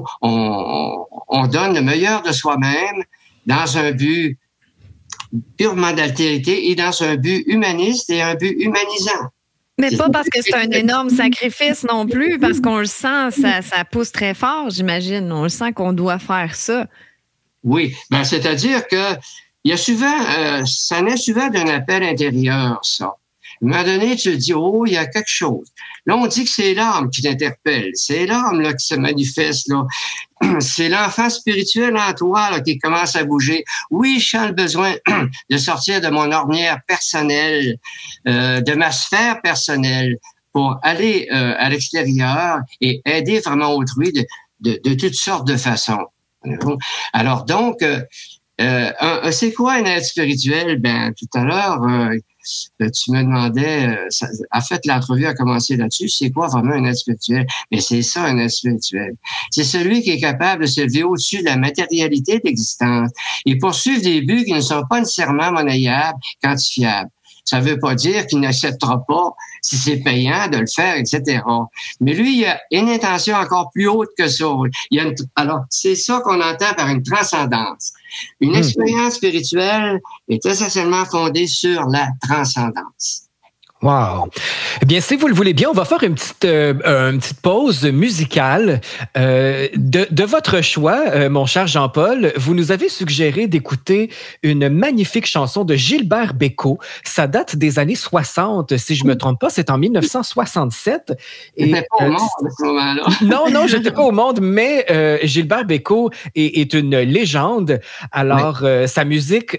on donne le meilleur de soi-même dans un but purement d'altérité et dans un but humaniste et un but humanisant. Mais pas parce que c'est un énorme sacrifice non plus, parce qu'on le sent, ça pousse très fort, j'imagine. On le sent qu'on doit faire ça. Oui, ben c'est-à-dire que il y a souvent, ça naît souvent d'un appel intérieur, ça. À un moment donné, tu te dis, oh, il y a quelque chose. Là, on dit que c'est l'âme qui t'interpelle. C'est l'âme là qui se manifeste. Là. C'est l'enfant spirituel en toi là, qui commence à bouger. Oui, je sens le besoin de sortir de mon ornière personnelle, de ma sphère personnelle pour aller à l'extérieur et aider vraiment autrui de toutes sortes de façons. Alors donc, c'est quoi un être spirituel? Ben, tout à l'heure, tu me demandais, en fait, l'entrevue a commencé là-dessus, c'est quoi vraiment un être spirituel? Mais c'est ça, un être spirituel. C'est celui qui est capable de se lever au-dessus de la matérialité de l'existence et poursuivre des buts qui ne sont pas nécessairement monnayables, quantifiables. Ça veut pas dire qu'il n'acceptera pas, si c'est payant, de le faire, etc. Mais lui, il a une intention encore plus haute que ça. Alors, c'est ça qu'on entend par une transcendance. Une expérience spirituelle est essentiellement fondée sur la transcendance. Wow. Eh bien, si vous le voulez bien, on va faire une petite pause musicale de votre choix, mon cher Jean-Paul. Vous nous avez suggéré d'écouter une magnifique chanson de Gilbert Bécaud. Ça date des années 60, si je ne me trompe pas. C'est en 1967. Tu n'étais pas au monde à ce moment-là. Non, je n'étais pas au monde, mais Gilbert Bécaud est une légende. Alors, sa musique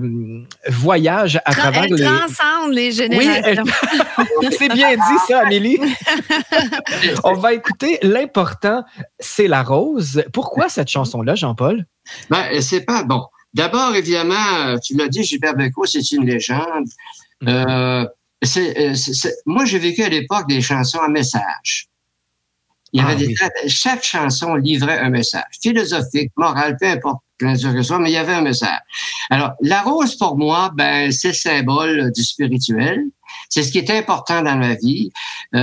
voyage à travers les... transcende les générations. Oui, c'est bien dit ça, Amélie. On va écouter L'important, c'est la rose. Pourquoi cette chanson-là, Jean-Paul? Ben, c'est pas bon. D'abord, évidemment, tu l'as dit, Gilbert Bécaud, c'est une légende. Moi, j'ai vécu à l'époque des chansons à message. Il y avait chaque chanson livrait un message, philosophique, moral, peu importe plein de que ce soit, mais il y avait un message. Alors, la rose, pour moi, ben, c'est le symbole du spirituel. C'est ce qui est important dans ma vie.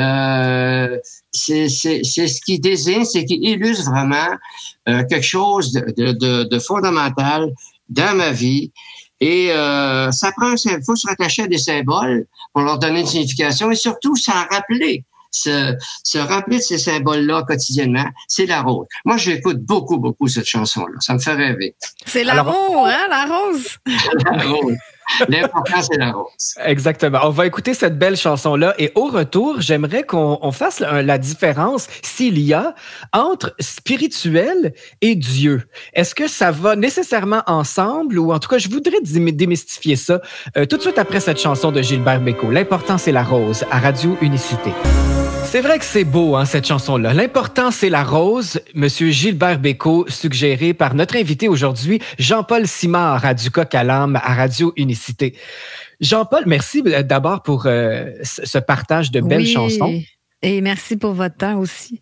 C'est ce qui désigne, c'est qui illustre vraiment quelque chose de fondamental dans ma vie. Et ça prend, il faut se rattacher à des symboles pour leur donner une signification et surtout s'en rappeler. Se rappeler de ces symboles-là quotidiennement, c'est la rose. Moi, j'écoute beaucoup, beaucoup cette chanson-là. Ça me fait rêver. C'est l'amour, hein, la rose? La rose. L'important, c'est la rose. Exactement. On va écouter cette belle chanson-là. Et au retour, j'aimerais qu'on fasse la différence, s'il y a, entre spirituel et Dieu. Est-ce que ça va nécessairement ensemble? Ou en tout cas, je voudrais démystifier ça tout de suite après cette chanson de Gilbert Bécaud. L'important, c'est la rose, à Radio Unicité. C'est vrai que c'est beau, hein, cette chanson-là. L'important, c'est la rose. Monsieur Gilbert Bécaud, suggéré par notre invité aujourd'hui, Jean-Paul Simard, à Du Coq à l'âme, à Radio Unicité. Jean-Paul, merci d'abord pour ce partage de belles chansons. Et merci pour votre temps aussi.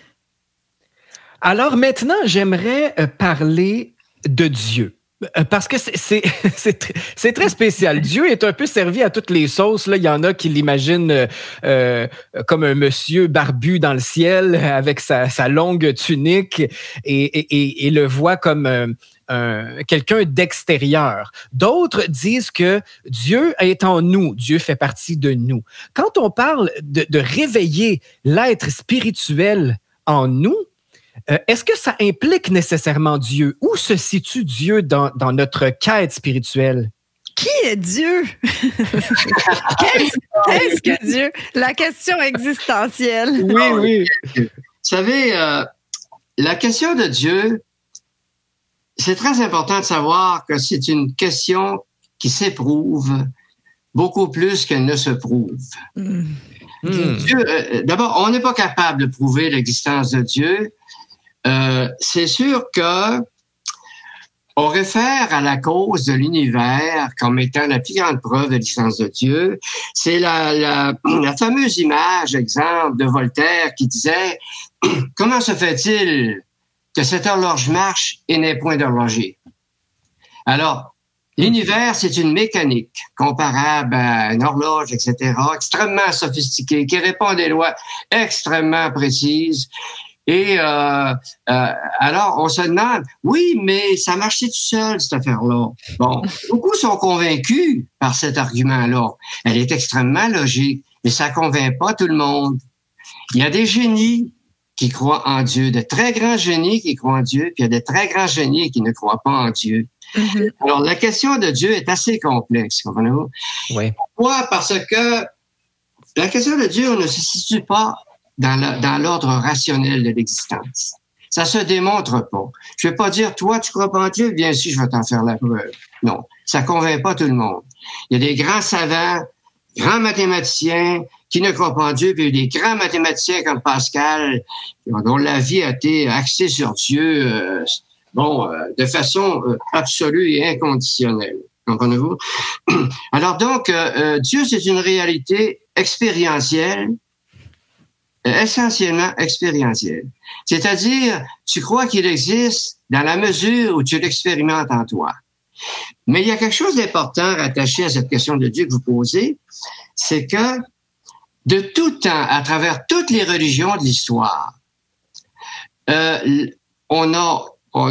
Alors maintenant, j'aimerais parler de Dieu. Parce que c'est très spécial. Dieu est un peu servi à toutes les sauces. Là, il y en a qui l'imaginent comme un monsieur barbu dans le ciel avec sa longue tunique et le voient comme quelqu'un d'extérieur. D'autres disent que Dieu est en nous. Dieu fait partie de nous. Quand on parle de réveiller l'être spirituel en nous, est-ce que ça implique nécessairement Dieu? Où se situe Dieu dans notre quête spirituelle? Qui est Dieu? Qu'est-ce que Dieu? La question existentielle. Oui. Vous savez, la question de Dieu, c'est très important de savoir que c'est une question qui s'éprouve beaucoup plus qu'elle ne se prouve. Dieu, d'abord, on n'est pas capable de prouver l'existence de Dieu. C'est sûr que on réfère à la cause de l'univers comme étant la plus grande preuve de l'existence de Dieu. C'est la fameuse image, exemple, de Voltaire qui disait « Comment se fait-il que cette horloge marche et n'ait point d'horloger? » Alors, l'univers, c'est une mécanique comparable à une horloge, etc., extrêmement sophistiquée, qui répond à des lois extrêmement précises. Et alors, on se demande, oui, mais ça marchait tout seul, cette affaire-là. Bon, beaucoup sont convaincus par cet argument-là. Elle est extrêmement logique, mais ça convainc pas tout le monde. Il y a des génies qui croient en Dieu, de très grands génies qui croient en Dieu, puis il y a de très grands génies qui ne croient pas en Dieu. Mm-hmm. Alors, la question de Dieu est assez complexe, comprenez-vous? Oui. Pourquoi? Parce que la question de Dieu, on ne se situe pas dans l'ordre rationnel de l'existence. Ça se démontre pas. Je vais pas dire, toi, tu crois pas en Dieu, bien sûr, je vais t'en faire la preuve. Non, ça convainc pas tout le monde. Il y a des grands savants, grands mathématiciens qui ne croient pas en Dieu, puis il y a des grands mathématiciens comme Pascal, dont la vie a été axée sur Dieu, de façon absolue et inconditionnelle. Comprenez-vous? Alors donc, Dieu, c'est une réalité expérientielle, essentiellement expérientielle. C'est-à-dire, tu crois qu'il existe dans la mesure où tu l'expérimentes en toi. Mais il y a quelque chose d'important rattaché à cette question de Dieu que vous posez, c'est que de tout temps, à travers toutes les religions de l'histoire, on a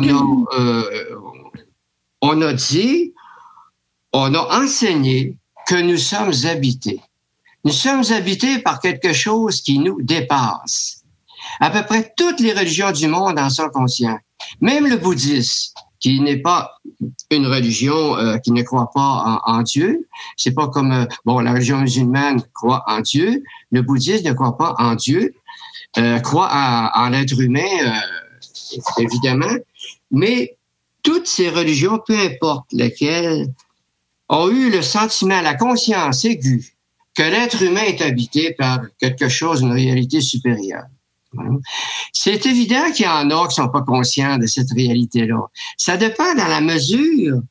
enseigné que nous sommes habités. Nous sommes habités par quelque chose qui nous dépasse. À peu près toutes les religions du monde en sont conscients. Même le bouddhisme, qui n'est pas une religion qui ne croit pas en Dieu. C'est pas comme la religion musulmane croit en Dieu. Le bouddhisme ne croit pas en Dieu, croit en l'être humain, évidemment. Mais toutes ces religions, peu importe lesquelles, ont eu le sentiment, la conscience aiguë que l'être humain est habité par quelque chose, une réalité supérieure. C'est évident qu'il y en a qui sont pas conscients de cette réalité-là. Ça dépend dans la mesure,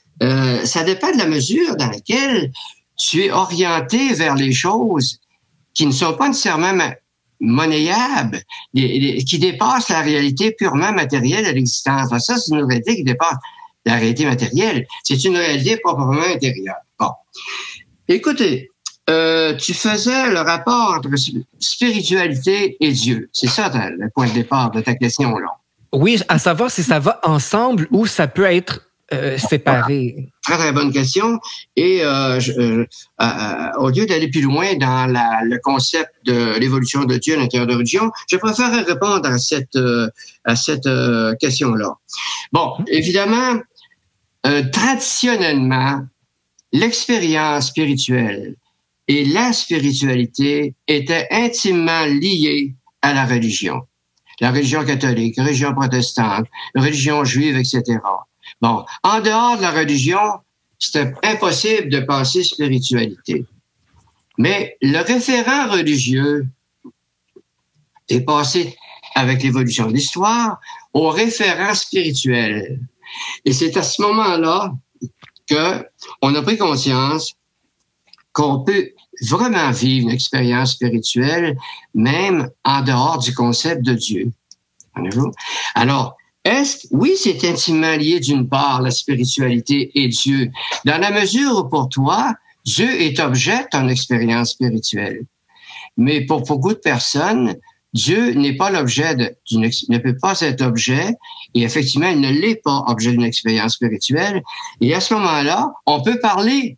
dans laquelle tu es orienté vers les choses qui ne sont pas nécessairement monnayables, qui dépassent la réalité purement matérielle de l'existence. Alors ça, c'est une réalité qui dépasse la réalité matérielle. C'est une réalité proprement intérieure. Bon. Écoutez, tu faisais le rapport entre spiritualité et Dieu. C'est ça le point de départ de ta question, là. Oui, à savoir si ça va ensemble ou ça peut être séparé. Très, très bonne question. Et au lieu d'aller plus loin dans le concept de l'évolution de Dieu à l'intérieur de la religion, je préfère répondre à cette question-là. Bon, évidemment, traditionnellement, l'expérience spirituelle et la spiritualité étaient intimement liées à la religion. La religion catholique, la religion protestante, la religion juive, etc. Bon, en dehors de la religion, c'était impossible de penser spiritualité. Mais le référent religieux est passé, avec l'évolution de l'histoire, au référent spirituel. Et c'est à ce moment-là qu'on a pris conscience qu'on peut vraiment vivre une expérience spirituelle, même en dehors du concept de Dieu. Alors, oui, c'est intimement lié d'une part, la spiritualité et Dieu, dans la mesure où pour toi, Dieu est objet de ton expérience spirituelle. Mais pour beaucoup de personnes, Dieu n'est pas l'objet ne peut pas être objet, et effectivement, il ne l'est pas objet d'une expérience spirituelle. Et à ce moment-là, on peut parler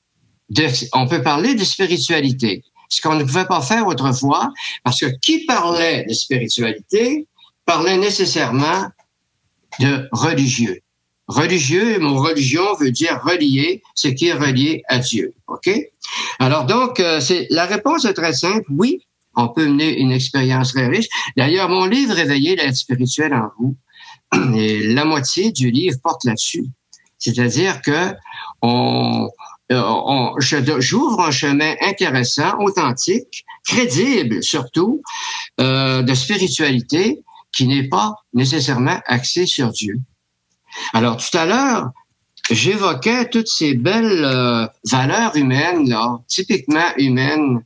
de spiritualité, ce qu'on ne pouvait pas faire autrefois, parce que qui parlait de spiritualité parlait nécessairement de religieux. religieux. Le mot religion veut dire relier, ce qui est relié à Dieu. OK? Alors donc, la réponse est très simple. Oui, on peut mener une expérience très riche. D'ailleurs, mon livre « Réveiller l'être spirituel en vous », et la moitié du livre porte là-dessus. C'est-à-dire que j'ouvre un chemin intéressant, authentique, crédible surtout, de spiritualité qui n'est pas nécessairement axée sur Dieu. Alors, tout à l'heure, j'évoquais toutes ces belles valeurs humaines, là, typiquement humaines.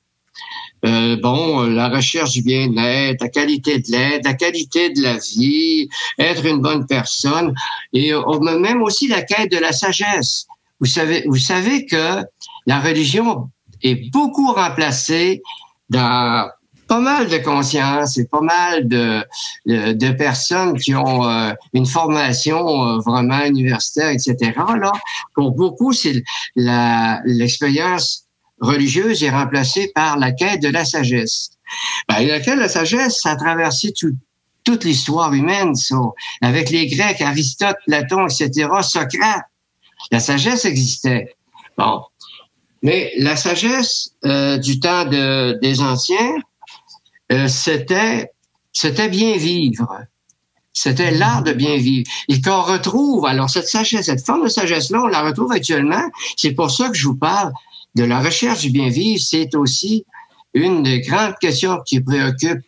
La recherche du bien-être, la qualité de l'aide, la qualité de la vie, être une bonne personne, et même aussi la quête de la sagesse. Vous savez que la religion est beaucoup remplacée dans pas mal de consciences et pas mal de personnes qui ont une formation vraiment universitaire, etc. Là, pour beaucoup, c'est l'expérience religieuse est remplacée par la quête de la sagesse. La quête de la sagesse, ça a traversé toute l'histoire humaine, ça. Avec les Grecs, Aristote, Platon, etc., Socrate, la sagesse existait. Bon. Mais la sagesse du temps des anciens, c'était bien vivre. C'était l'art de bien vivre. Et qu'on retrouve, alors cette sagesse, cette forme de sagesse-là, on la retrouve actuellement. C'est pour ça que je vous parle de la recherche du bien vivre. C'est aussi une des grandes questions qui préoccupe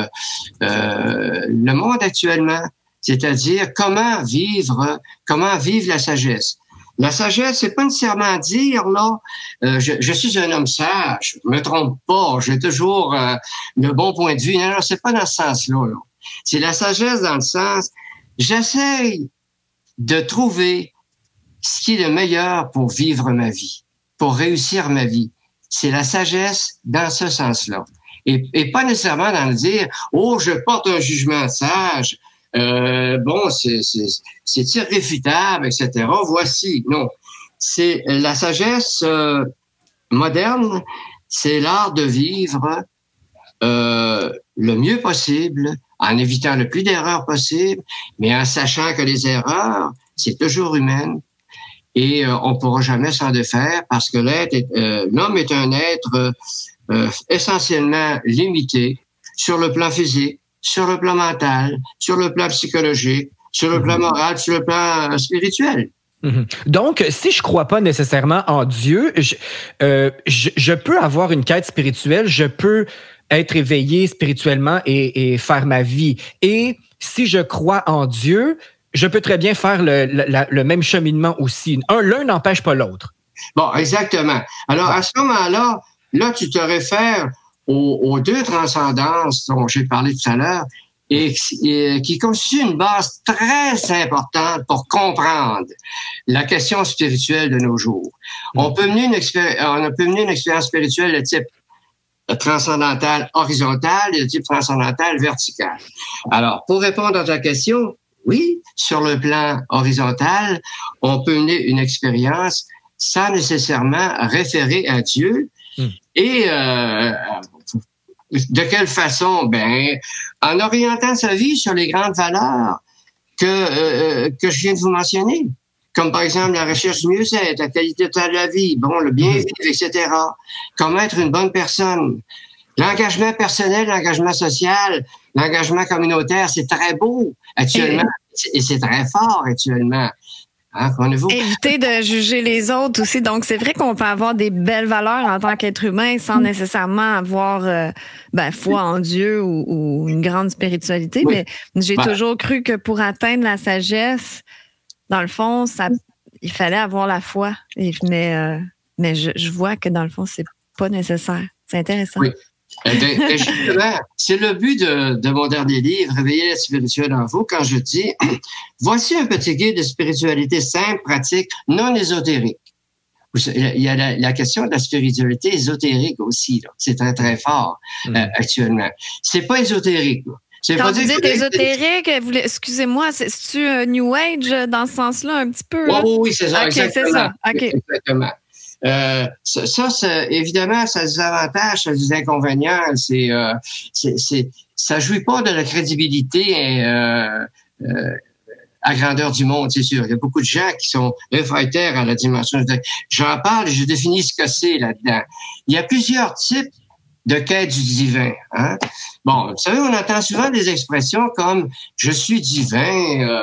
le monde actuellement. C'est-à-dire comment vivre la sagesse. La sagesse, c'est pas nécessairement dire, là, je suis un homme sage, je me trompe pas, j'ai toujours le bon point de vue. Non, c'est pas dans ce sens-là. Là. C'est la sagesse dans le sens, j'essaye de trouver ce qui est le meilleur pour vivre ma vie, pour réussir ma vie. C'est la sagesse dans ce sens-là. Et pas nécessairement dans le dire, oh, je porte un jugement sage, c'est irréfutable, etc. Voici. Non. C'est la sagesse moderne, c'est l'art de vivre le mieux possible, en évitant le plus d'erreurs possible, mais en sachant que les erreurs, c'est toujours humaine et on pourra jamais s'en défaire parce que l'homme est un être essentiellement limité sur le plan physique, sur le plan mental, sur le plan psychologique, sur le plan moral, sur le plan spirituel. Donc, si je crois pas nécessairement en Dieu, je peux avoir une quête spirituelle, je peux être éveillé spirituellement et faire ma vie. Et si je crois en Dieu, je peux très bien faire le même cheminement aussi. L'un n'empêche pas l'autre. Bon, exactement. Alors, à ce moment-là, là, tu te réfères aux deux transcendances dont j'ai parlé tout à l'heure et qui constituent une base très importante pour comprendre la question spirituelle de nos jours. On peut mener une expérience spirituelle de type transcendantal horizontal et de type transcendantal vertical. Alors, pour répondre à ta question, oui, sur le plan horizontal, on peut mener une expérience sans nécessairement référer à Dieu. Et de quelle façon? En orientant sa vie sur les grandes valeurs que je viens de vous mentionner. Comme par exemple la recherche du mieux-être, la qualité de la vie, le bien-vivre, etc. Comment être une bonne personne. L'engagement personnel, l'engagement social, l'engagement communautaire, c'est très beau actuellement et c'est très fort actuellement. Hein, éviter de juger les autres aussi. Donc, c'est vrai qu'on peut avoir des belles valeurs en tant qu'être humain sans nécessairement avoir foi en Dieu ou une grande spiritualité. Oui. Mais j'ai toujours cru que pour atteindre la sagesse, dans le fond, il fallait avoir la foi. Mais je vois que dans le fond, c'est pas nécessaire. C'est intéressant. Oui. Justement, c'est le but de mon dernier livre, Réveiller la spirituelle en vous, quand je dis, voici un petit guide de spiritualité simple, pratique, non ésotérique. Il y a la question de la spiritualité ésotérique aussi, là. C'est très, très fort actuellement. C'est pas ésotérique, là. Quand vous dites ésotérique, excusez-moi, c'est-tu New Age dans ce senslà un petit peu? Oui, c'est ça, exactement. C'est ça. Okay. Exactement. Évidemment, ça a des avantages, ça a des inconvénients. Ça jouit pas de la crédibilité à grandeur du monde, c'est sûr. Il y a beaucoup de gens qui sont réfractaires à la dimension. J'en parle et je définis ce que c'est là-dedans. Il y a plusieurs types de quête du divin. Hein? Bon, vous savez, on entend souvent des expressions comme « je suis divin »,«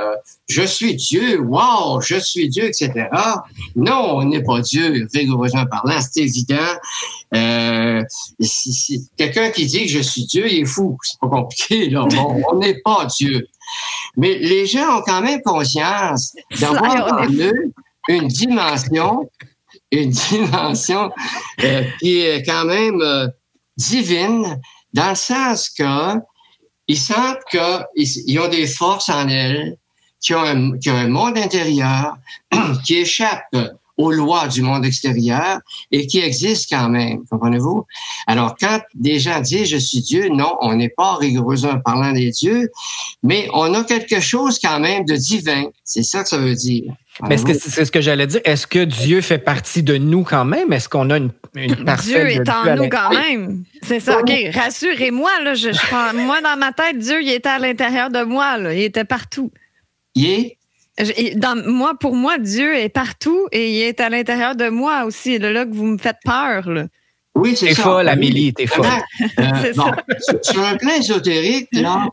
je suis Dieu »,« wow, je suis Dieu », etc. Non, on n'est pas Dieu, rigoureusement parlant, c'est évident. Si quelqu'un qui dit que je suis Dieu, il est fou. C'est pas compliqué, là. Bon, on n'est pas Dieu. Mais les gens ont quand même conscience d'avoir en eux une dimension qui est quand même divine, dans le sens que ils sentent qu'ils ont des forces en elles, qui ont un monde intérieur qui échappe aux lois du monde extérieur et qui existent quand même, comprenez-vous? Alors, quand des gens disent « je suis Dieu », non, on n'est pas rigoureusement parlant des dieux, mais on a quelque chose quand même de divin. C'est ça que ça veut dire. Mais est-ce que c'est ce que j'allais dire? Est-ce que Dieu fait partie de nous quand même? Est-ce qu'on a une parcelle Dieu de est en Dieu nous quand même. C'est ça. OK, rassurez-moi. Là, moi, dans ma tête, Dieu, il était à l'intérieur de moi. Là. Il était partout. Pour moi, Dieu est partout et il est à l'intérieur de moi aussi. Là que vous me faites peur. Là. Oui, c'est ça. T'es folle, Amélie, t'es folle. C'est ça. Sur un plan ésotérique, là,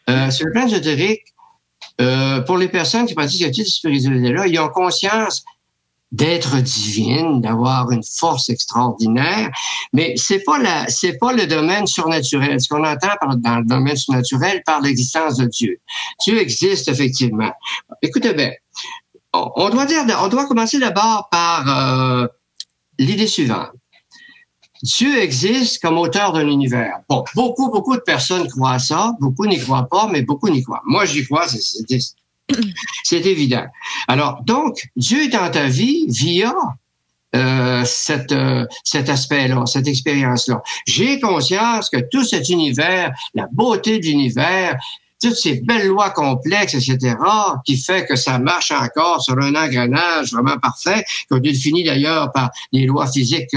pour les personnes qui pratiquent cette spiritualité-là, ils ont conscience d'être divine, d'avoir une force extraordinaire, mais c'est pas le domaine surnaturel. Ce qu'on entend dans le domaine surnaturel par l'existence de Dieu. Dieu existe effectivement. Écoutez bien, on doit commencer d'abord par l'idée suivante. Dieu existe comme auteur de l'univers. Bon, beaucoup de personnes croient à ça, beaucoup n'y croient pas, mais beaucoup n'y croient. Moi, j'y crois, c'est évident. Alors, donc, Dieu est dans ta vie via cet aspect-là, cette expérience-là. J'ai conscience que tout cet univers, la beauté de l'univers, toutes ces belles lois complexes, etc., qui fait que ça marche encore sur un engrenage vraiment parfait, qu'on définit d'ailleurs par les lois physiques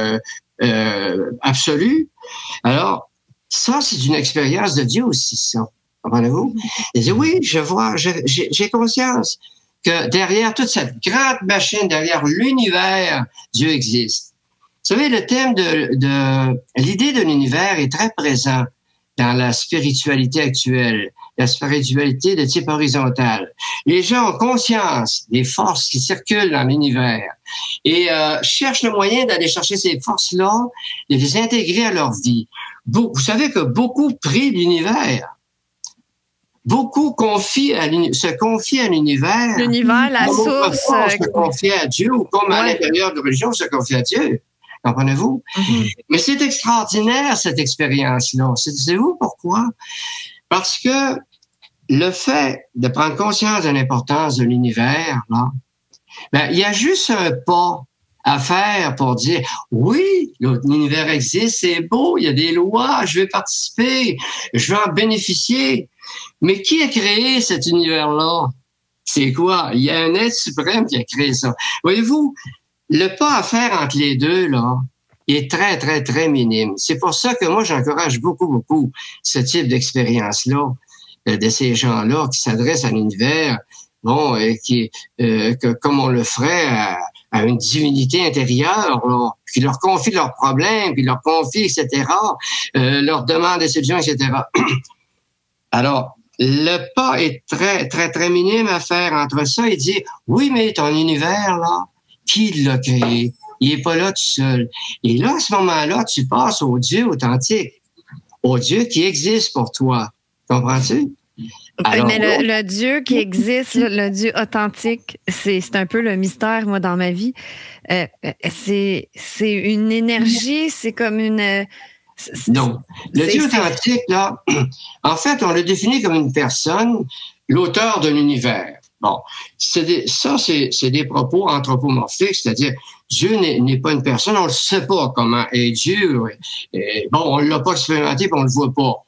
absolues. Alors, ça, c'est une expérience de Dieu aussi, ça. Comprenez-vous? Il dit, oui, j'ai conscience que derrière toute cette grande machine, derrière l'univers, Dieu existe. Vous savez, le thème l'idée de l'univers est très présent dans la spiritualité actuelle, la spiritualité de type horizontal. Les gens ont conscience des forces qui circulent dans l'univers et cherchent le moyen d'aller chercher ces forces-là, de les intégrer à leur vie. Vous savez que beaucoup prient l'univers. Beaucoup se confient à l'univers. L'univers, la source. Se confie à Dieu, ou comme à l'intérieur de la religion, se confie à Dieu. Comprenez-vous? Mm-hmm. Mais c'est extraordinaire, cette expérience-là. Savez-vous pourquoi? Parce que le fait de prendre conscience de l'importance de l'univers, là, il y a juste un pas à faire pour dire, oui, l'univers existe, c'est beau, il y a des lois, je vais participer, je vais en bénéficier. Mais qui a créé cet univers-là? C'est quoi? Il y a un être suprême qui a créé ça. Voyez-vous, le pas à faire entre les deux, là, est très, très, très minime. C'est pour ça que moi, j'encourage beaucoup ce type d'expérience-là, de ces gens-là qui s'adressent à l'univers, bon, et comme on le ferait à une divinité intérieure, là, qui leur confie leurs problèmes, puis leur confie, etc., leur demande des solutions, etc. Alors, le pas est très, très, très minime à faire entre ça et dire, oui, mais ton univers, là, qui l'a créé? Il est pas là tout seul. Et là, à ce moment-là, tu passes au Dieu authentique, au Dieu qui existe pour toi. Comprends-tu? Alors, mais le Dieu qui existe, le Dieu authentique, c'est un peu le mystère, moi, dans ma vie. C'est une énergie, c'est comme une... Non. Le Dieu authentique, là, en fait, on le définit comme une personne, l'auteur de l'univers. Bon, c'est des propos anthropomorphiques, c'est-à-dire Dieu n'est pas une personne, on le sait pas comment est Dieu. Bon, on l'a pas expérimenté, puis on le voit pas.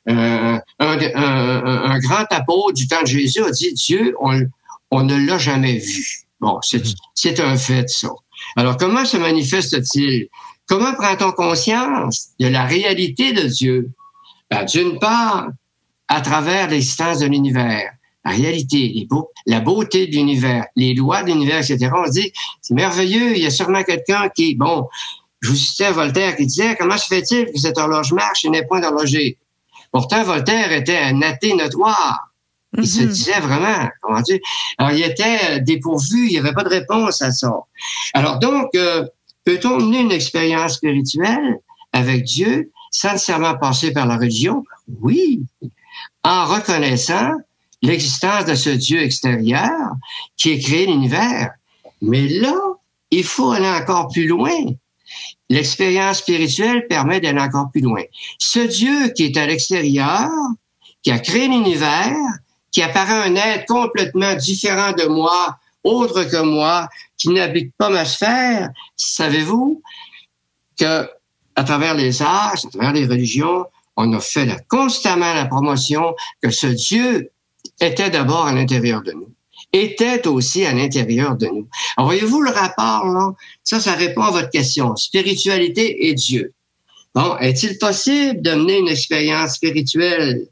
Un grand apôtre du temps de Jésus a dit Dieu, on ne l'a jamais vu. Bon, c'est un fait, ça. Alors, comment se manifeste-t-il? Comment prend-on conscience de la réalité de Dieu? Ben, d'une part, à travers l'existence de l'univers, la réalité, la beauté de l'univers, les lois de l'univers, etc. On se dit, c'est merveilleux, il y a sûrement quelqu'un qui, bon, je vous citais Voltaire qui disait, comment se fait-il que cette horloge marche et n'est point d'horloger? Pourtant, Voltaire était un athée notoire. Il se disait vraiment, comment dire? Alors, il était dépourvu, il n'y avait pas de réponse à ça. Alors donc, peut-on mener une expérience spirituelle avec Dieu sans nécessairement passer par la religion? Oui, en reconnaissant l'existence de ce Dieu extérieur qui a créé l'univers. Mais là, il faut aller encore plus loin. L'expérience spirituelle permet d'aller encore plus loin. Ce Dieu qui est à l'extérieur, qui a créé l'univers, qui apparaît un être complètement différent de moi, autre que moi, qui n'habite pas ma sphère, savez-vous que à travers les arts, à travers les religions, on a fait constamment la promotion que ce Dieu était d'abord à l'intérieur de nous, était aussi à l'intérieur de nous. Alors, voyez-vous le rapport, là? Ça répond à votre question. Spiritualité et Dieu. Bon, est-il possible de mener une expérience spirituelle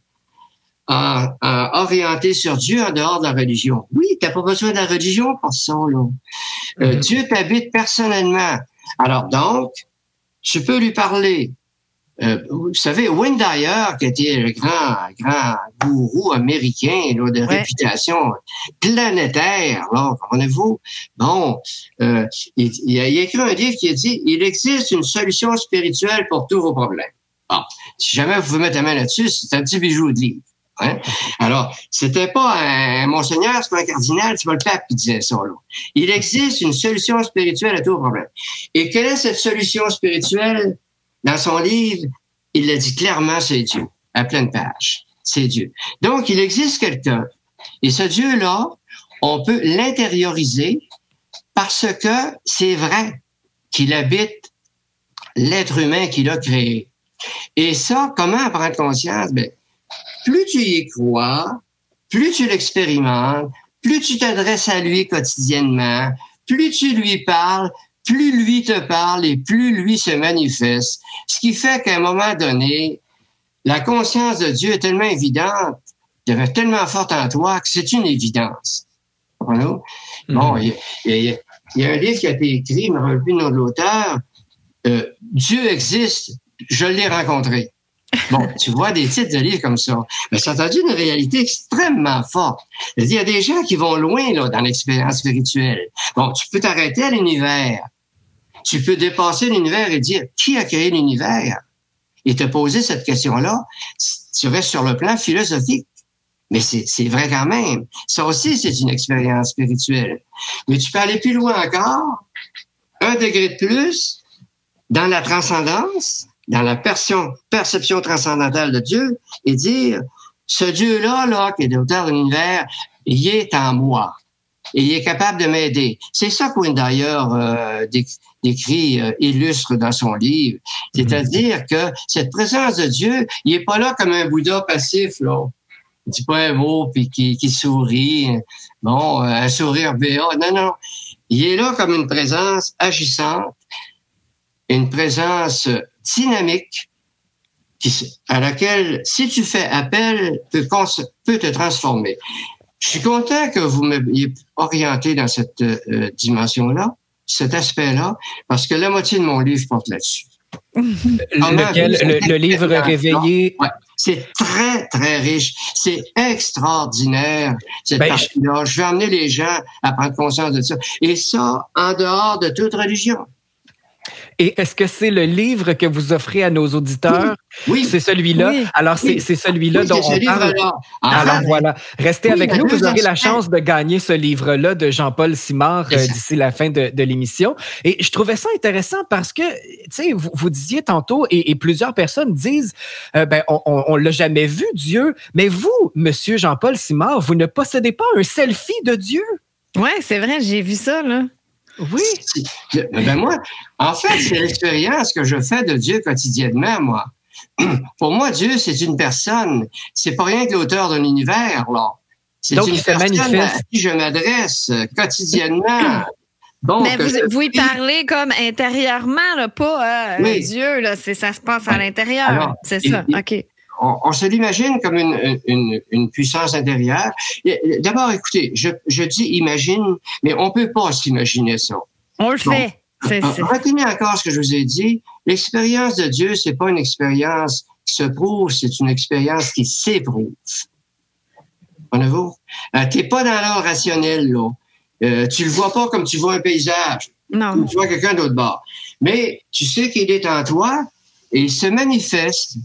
orientée sur Dieu en dehors de la religion? Oui, t'as pas besoin de la religion pour ça, là. Dieu t'habite personnellement. Alors donc, tu peux lui parler. Vous savez, Wayne Dyer, qui était le grand gourou américain là, de réputation planétaire, là, comprenez-vous? Bon, il a écrit un livre qui a dit « Il existe une solution spirituelle pour tous vos problèmes ». Bon, si jamais vous pouvez mettre la main là-dessus, c'est un petit bijou de livre. Hein? Alors, c'était pas un monseigneur, c'est pas un cardinal, c'est pas le pape qui disait ça, là. Il existe une solution spirituelle à tous vos problèmes. Et quelle est cette solution spirituelle? Dans son livre, il l'a dit clairement, c'est Dieu, à pleine page. C'est Dieu. Donc, il existe quelqu'un. Et ce Dieu-là, on peut l'intérioriser parce que c'est vrai qu'il habite l'être humain qu'il a créé. Et ça, comment en prendre conscience? Ben, plus tu y crois, plus tu l'expérimentes, plus tu t'adresses à lui quotidiennement, plus tu lui parles, plus lui te parle et plus lui se manifeste. Ce qui fait qu'à un moment donné, la conscience de Dieu est tellement évidente, devient tellement forte en toi que c'est une évidence. Bon, il y a un livre qui a été écrit, je ne me rappelle plus le nom de l'auteur, Dieu existe, je l'ai rencontré. Bon, tu vois des titres de livres comme ça. Mais ça t'a dit une réalité extrêmement forte. Il y a des gens qui vont loin là dans l'expérience spirituelle. Bon, tu peux t'arrêter à l'univers. Tu peux dépasser l'univers et dire qui a créé l'univers et te poser cette question-là. Tu restes sur le plan philosophique. Mais c'est vrai quand même. Ça aussi, c'est une expérience spirituelle. Mais tu peux aller plus loin encore, un degré de plus, dans la transcendance, dans la perception transcendantale de Dieu, et dire, ce Dieu-là, là, qui est l'auteur de l'univers, il est en moi. Et il est capable de m'aider. C'est ça qu'Wayne Dyer décrit, illustre dans son livre. C'est-à-dire que cette présence de Dieu, il est pas là comme un Bouddha passif, là. Il dit pas un mot puis qui sourit. Bon, un sourire béat. Non. Il est là comme une présence agissante, une présence dynamique à laquelle, si tu fais appel, peut te transformer. Je suis content que vous m'ayez orienté dans cette dimension-là, cet aspect-là, parce que la moitié de mon livre porte là-dessus. Le livre Réveillé. Ouais, c'est très, très riche. C'est extraordinaire, cette partie-là. Je vais amener les gens à prendre conscience de ça. Et ça, en dehors de toute religion. Et est-ce que c'est le livre que vous offrez à nos auditeurs? Oui. C'est celui-là? Oui. Alors, c'est celui-là dont on parle. Alors, voilà. Restez avec nous. Vous aurez la chance de gagner ce livre-là de Jean-Paul Simard d'ici la fin de l'émission. Et je trouvais ça intéressant parce que, tu sais, vous disiez tantôt, et plusieurs personnes disent, on l'a jamais vu, Dieu. Mais vous, monsieur Jean-Paul Simard, vous ne possédez pas un selfie de Dieu? Oui, c'est vrai, j'ai vu ça, là. Oui. Ben moi, en fait, c'est l'expérience que je fais de Dieu quotidiennement, moi. Pour moi, Dieu, c'est une personne. C'est pas rien que l'auteur de l'univers, là. C'est une personne à qui je m'adresse quotidiennement. Donc, mais vous y parlez comme intérieurement, là, pas Dieu, là. Ça se passe à l'intérieur. C'est ça, OK. on se l'imagine comme une puissance intérieure. D'abord, écoutez, je dis imagine, mais on peut pas s'imaginer ça. On le fait. Retenez encore ce que je vous ai dit. L'expérience de Dieu, c'est pas une expérience qui se prouve, c'est une expérience qui s'éprouve. Comprenez-vous? T'es pas dans l'ordre rationnel, là. Tu le vois pas comme tu vois un paysage. Non. Tu vois quelqu'un d'autre bord. Mais tu sais qu'il est en toi et il se manifeste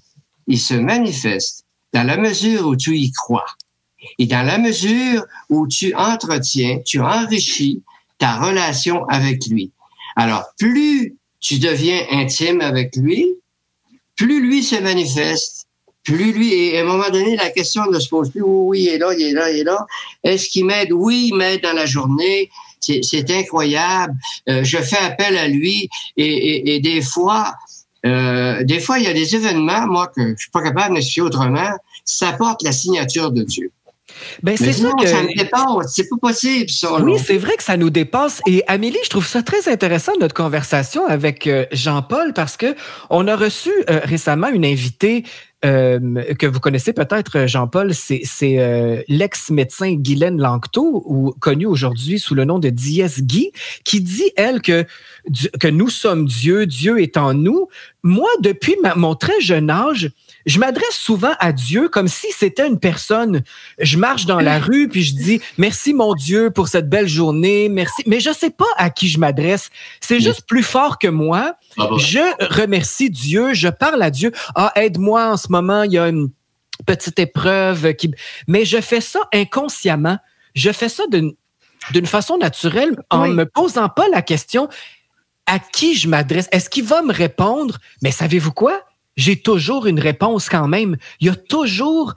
dans la mesure où tu y crois. Et dans la mesure où tu entretiens, tu enrichis ta relation avec lui. Alors, plus tu deviens intime avec lui, plus lui se manifeste, plus lui, et à un moment donné, la question ne se pose plus, oui, il est là, il est là, il est là. Est-ce qu'il m'aide? Oui, il m'aide dans la journée. C'est incroyable. Je fais appel à lui et des fois, il y a des événements, moi, que je suis pas capable d'expliquer autrement. Ça porte la signature de Dieu. Ben, c'est ça que ça me dépasse. C'est pas possible, ça. Oui, là. c'est vrai que ça nous dépasse. Et Amélie, je trouve ça très intéressant, notre conversation avec Jean-Paul, parce que on a reçu récemment une invitée que vous connaissez peut-être, Jean-Paul, c'est l'ex-médecin Guylaine Lanctot, ou connue aujourd'hui sous le nom de Dièse Guy, qui dit, elle, que nous sommes Dieu, Dieu est en nous. Moi, depuis mon très jeune âge, je m'adresse souvent à Dieu comme si c'était une personne. Je marche dans la rue puis je dis merci mon Dieu pour cette belle journée, merci. Mais je sais pas à qui je m'adresse. C'est juste plus fort que moi. Je remercie Dieu, je parle à Dieu. Ah, aide-moi en ce moment, il y a une petite épreuve qui. Mais je fais ça inconsciemment. Je fais ça d'une façon naturelle en me posant pas la question à qui je m'adresse. Est-ce qu'il va me répondre? Mais savez-vous quoi? J'ai toujours une réponse quand même. Il y a toujours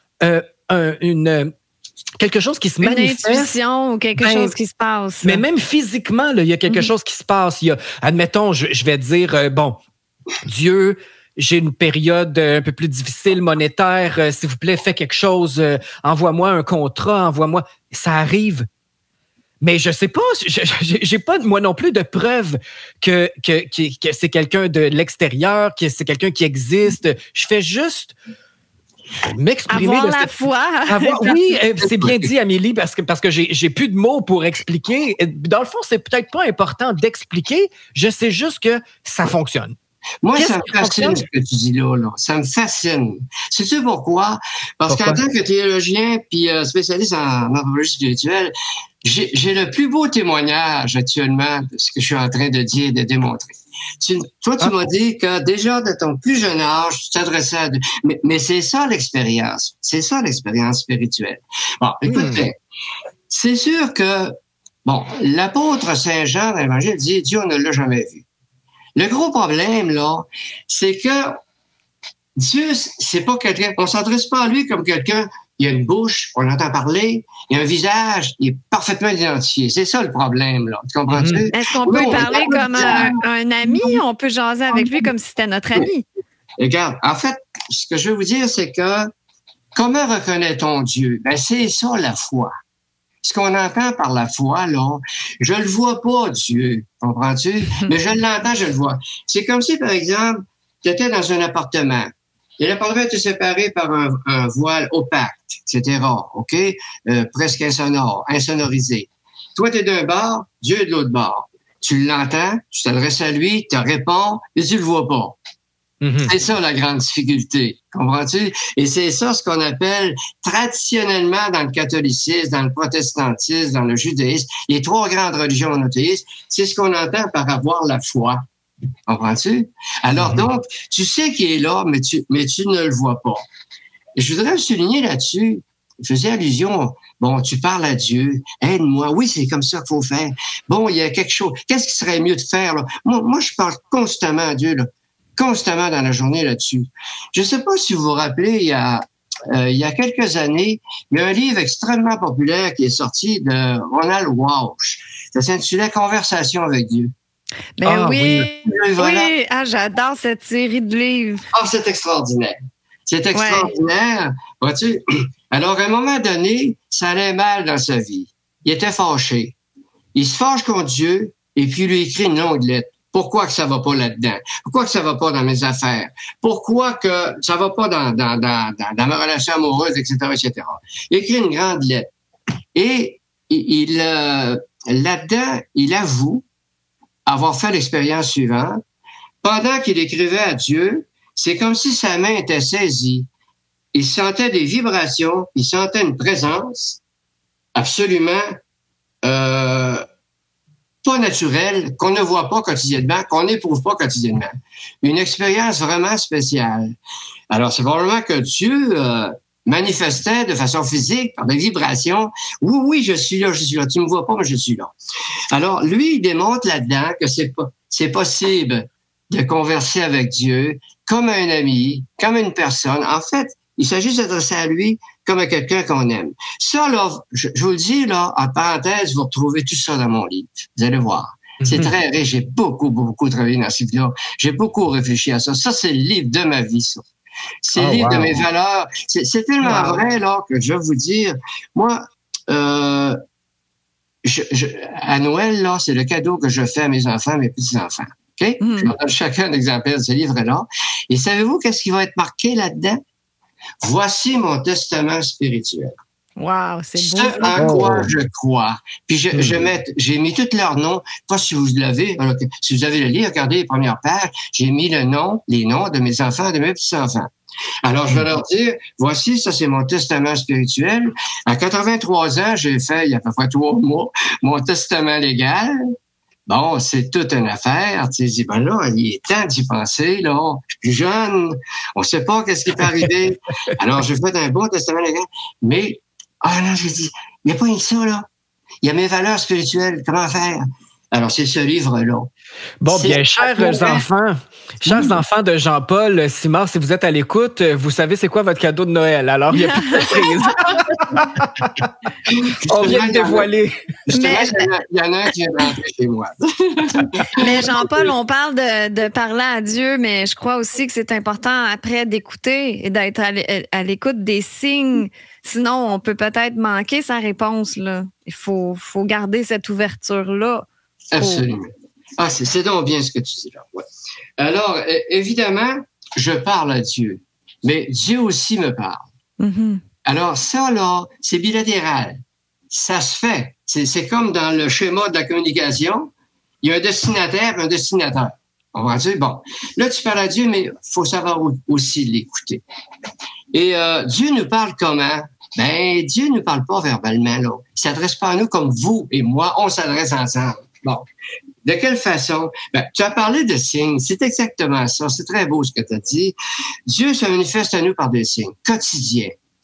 quelque chose qui se manifeste. Une intuition ou quelque chose qui se passe. Mais même physiquement, là, il y a quelque chose qui se passe. Il y a, admettons, je vais dire, bon, Dieu, j'ai une période un peu plus difficile monétaire. S'il vous plaît, fais quelque chose. Envoie-moi un contrat, envoie-moi. Ça arrive. Mais je sais pas, j'ai pas moi non plus de preuve que c'est quelqu'un de l'extérieur, que c'est quelqu'un qui existe. Je fais juste m'exprimer. Avoir la foi. Oui, c'est bien dit, Amélie, parce que j'ai plus de mots pour expliquer. Dans le fond, c'est peut-être pas important d'expliquer. Je sais juste que ça fonctionne. Moi, ça me fascine ce que tu dis là. Ça me fascine. Sais-tu pourquoi? Parce qu'en tant que théologien puis spécialiste en anthropologie spirituelle, j'ai le plus beau témoignage actuellement de ce que je suis en train de dire et de démontrer. Toi, tu m'as dit que déjà de ton plus jeune âge, tu t'adressais à Dieu. Mais c'est ça l'expérience. C'est ça l'expérience spirituelle. Bon, écoutez, c'est sûr que, bon, l'apôtre Saint Jean dans l'Évangile dit, Dieu, on ne l'a jamais vu. Le gros problème, là, c'est que Dieu, c'est pas quelqu'un, on s'adresse pas à lui comme quelqu'un, il a une bouche, on l'entend parler, il a un visage, il est parfaitement identifié. C'est ça le problème, là. Tu comprends-tu? Est-ce qu'on peut parler comme un ami? On peut jaser avec lui comme si c'était notre ami? Regarde, en fait, ce que je veux vous dire, c'est que comment reconnaît-on Dieu? Ben, c'est ça la foi. Ce qu'on entend par la foi, là, je le vois pas, Dieu, comprends-tu? Mais je l'entends, je le vois. C'est comme si, par exemple, tu étais dans un appartement. Et l'appartement était séparé par un voile opaque, etc., OK? Presque insonorisé. Toi, tu es d'un bord, Dieu est de l'autre bord. Tu l'entends, tu t'adresses à lui, tu réponds, et tu le vois pas. C'est ça la grande difficulté, comprends-tu? Et c'est ça ce qu'on appelle traditionnellement dans le catholicisme, dans le protestantisme, dans le judaïsme, les trois grandes religions monothéistes, c'est ce qu'on entend par avoir la foi. Comprends-tu? Alors donc, tu sais qu'il est là, mais tu ne le vois pas. Et je voudrais souligner là-dessus, je faisais allusion, bon, tu parles à Dieu, aide-moi, oui, c'est comme ça qu'il faut faire. Bon, il y a quelque chose, qu'est-ce qui serait mieux de faire, là? Moi, je parle constamment à Dieu, là. Constamment dans la journée là-dessus. Je ne sais pas si vous vous rappelez, il y a quelques années, il y a un livre extrêmement populaire qui est sorti de Ronald Walsh. Ça s'intitulait Conversation avec Dieu. Ben oui. Voilà. Oui. Ah, j'adore cette série de livres. Ah, c'est extraordinaire. C'est extraordinaire. Vois-tu? Alors, à un moment donné, ça allait mal dans sa vie. Il était fâché. Il se fâche contre Dieu et puis il lui écrit une longue lettre. Pourquoi que ça va pas là-dedans? Pourquoi que ça va pas dans mes affaires? Pourquoi que ça va pas dans ma relation amoureuse, etc., etc. Il écrit une grande lettre. Et là-dedans, il avoue avoir fait l'expérience suivante. Pendant qu'il écrivait à Dieu, c'est comme si sa main était saisie. Il sentait des vibrations, il sentait une présence absolument pas naturelle, qu'on ne voit pas quotidiennement, qu'on n'éprouve pas quotidiennement. Une expérience vraiment spéciale. Alors, c'est probablement que Dieu manifestait de façon physique, par des vibrations. Oui, je suis là. Tu me vois pas, mais je suis là. Alors, lui, il démontre là-dedans que c'est possible de converser avec Dieu comme un ami, comme une personne. En fait, il s'agit de s'adresser à lui comme à quelqu'un qu'on aime. Ça, là, je vous le dis, là, en parenthèse, vous retrouvez tout ça dans mon livre. Vous allez voir. C'est très riche. J'ai beaucoup travaillé dans ce livre-là. J'ai beaucoup réfléchi à ça. Ça, c'est le livre de ma vie, ça. C'est le livre de mes valeurs. C'est tellement vrai, là, que je vais vous dire, moi, à Noël, là, c'est le cadeau que je fais à mes enfants, mes petits-enfants. OK? Je leur donne chacun un exemplaire de ce livre-là. Et savez-vous qu'est-ce qui va être marqué là-dedans? Voici mon testament spirituel. Wow, c'est beau. Ce en quoi je crois. Puis j'ai mis tous leurs noms. Pas si vous l'avez. Si vous avez le livre, regardez les premières pages. J'ai mis les noms de mes enfants, de mes petits-enfants. Alors, je vais leur dire, voici, ça c'est mon testament spirituel. À 83 ans, j'ai fait, il y a à peu près 3 mois, mon testament légal. Bon, c'est toute une affaire. Tu dis, ben là, il est temps d'y penser, là. Je suis plus jeune. On sait pas qu'est-ce qui peut arriver. Alors, j'ai fait un bon testament légal. Mais, non, j'ai dit, il n'y a pas rien que ça, là. Il y a mes valeurs spirituelles. Comment faire? Alors, c'est ce livre-là. Bon, bien, chers enfants de Jean-Paul Simard, si vous êtes à l'écoute, vous savez c'est quoi votre cadeau de Noël. Alors, il n'y a plus de surprise. On vient de dévoiler. Il y en a un qui vient de rentrer chez moi. Mais Jean-Paul, on parle de parler à Dieu, mais je crois aussi que c'est important après d'écouter et d'être à l'écoute des signes. Sinon, on peut peut-être manquer sa réponse, là. Il faut garder cette ouverture-là. Absolument. C'est donc bien ce que tu dis là. Ouais. Alors, évidemment, je parle à Dieu, mais Dieu aussi me parle. Mm-hmm. Alors, ça, là, c'est bilatéral. Ça se fait. C'est comme dans le schéma de la communication. Il y a un destinataire et un destinateur. On va dire, bon, là, tu parles à Dieu, mais il faut savoir aussi l'écouter. Et Dieu nous parle comment? Ben, Dieu ne nous parle pas verbalement, là. Il s'adresse pas à nous comme vous et moi, on s'adresse ensemble. Bon. De quelle façon? Ben, tu as parlé de signes. C'est exactement ça. C'est très beau ce que tu as dit. Dieu se manifeste à nous par des signes quotidiens.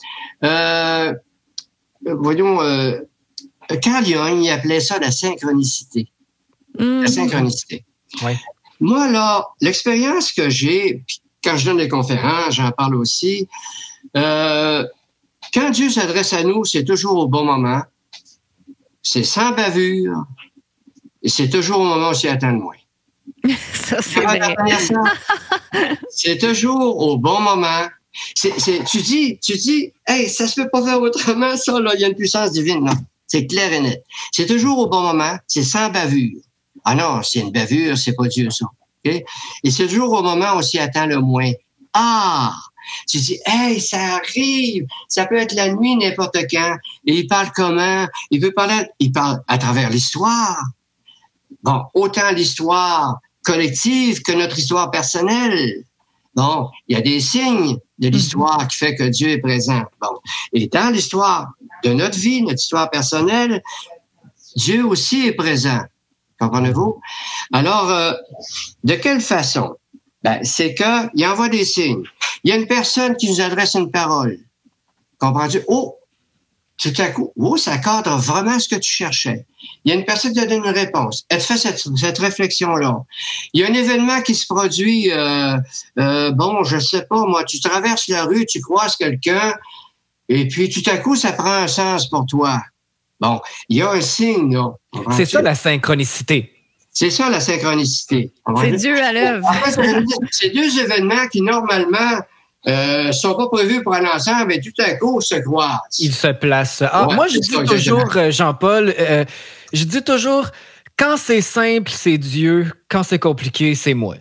Voyons, Carl Jung, il appelait ça la synchronicité. La synchronicité. Oui. Moi, là, l'expérience que j'ai, quand je donne des conférences, j'en parle aussi, quand Dieu s'adresse à nous, c'est toujours au bon moment. C'est sans bavure. Et c'est toujours au moment où on s'y attend le moins. Ça, c'est vrai. C'est toujours au bon moment. Tu dis, hey, ça se peut pas faire autrement, ça, là, il y a une puissance divine. Non, c'est clair et net. C'est toujours au bon moment, c'est sans bavure. Ah non, c'est une bavure, c'est pas Dieu, ça. Okay? Et c'est toujours au moment où on s'y attend le moins. Ah! Tu dis, hey, ça arrive, ça peut être la nuit, n'importe quand. Et il parle comment? Il parle à travers l'histoire. Bon, autant l'histoire collective que notre histoire personnelle. Bon, il y a des signes de l'histoire qui fait que Dieu est présent. Bon, et dans l'histoire de notre vie, notre histoire personnelle, Dieu aussi est présent. Comprenez-vous? Alors, de quelle façon? Ben, c'est qu'il envoie des signes. Il y a une personne qui nous adresse une parole. Comprends-tu? Oh! Tout à coup, ça cadre vraiment ce que tu cherchais. Il y a une personne qui te donne une réponse. Elle te fait cette réflexion-là. Il y a un événement qui se produit, bon, je sais pas, moi, tu traverses la rue, tu croises quelqu'un, et puis tout à coup, ça prend un sens pour toi. Bon, il y a un signe, là. C'est ça, la synchronicité. C'est ça, la synchronicité. C'est Dieu à l'œuvre. En fait, c'est deux événements qui, normalement, sont pas prévus pour aller ensemble, mais tout à coup, se croisent. Ils se placent. Ah, ouais, moi, je dis toujours, Jean-Paul, je dis toujours, Quand c'est simple, c'est Dieu. Quand c'est compliqué, c'est moi.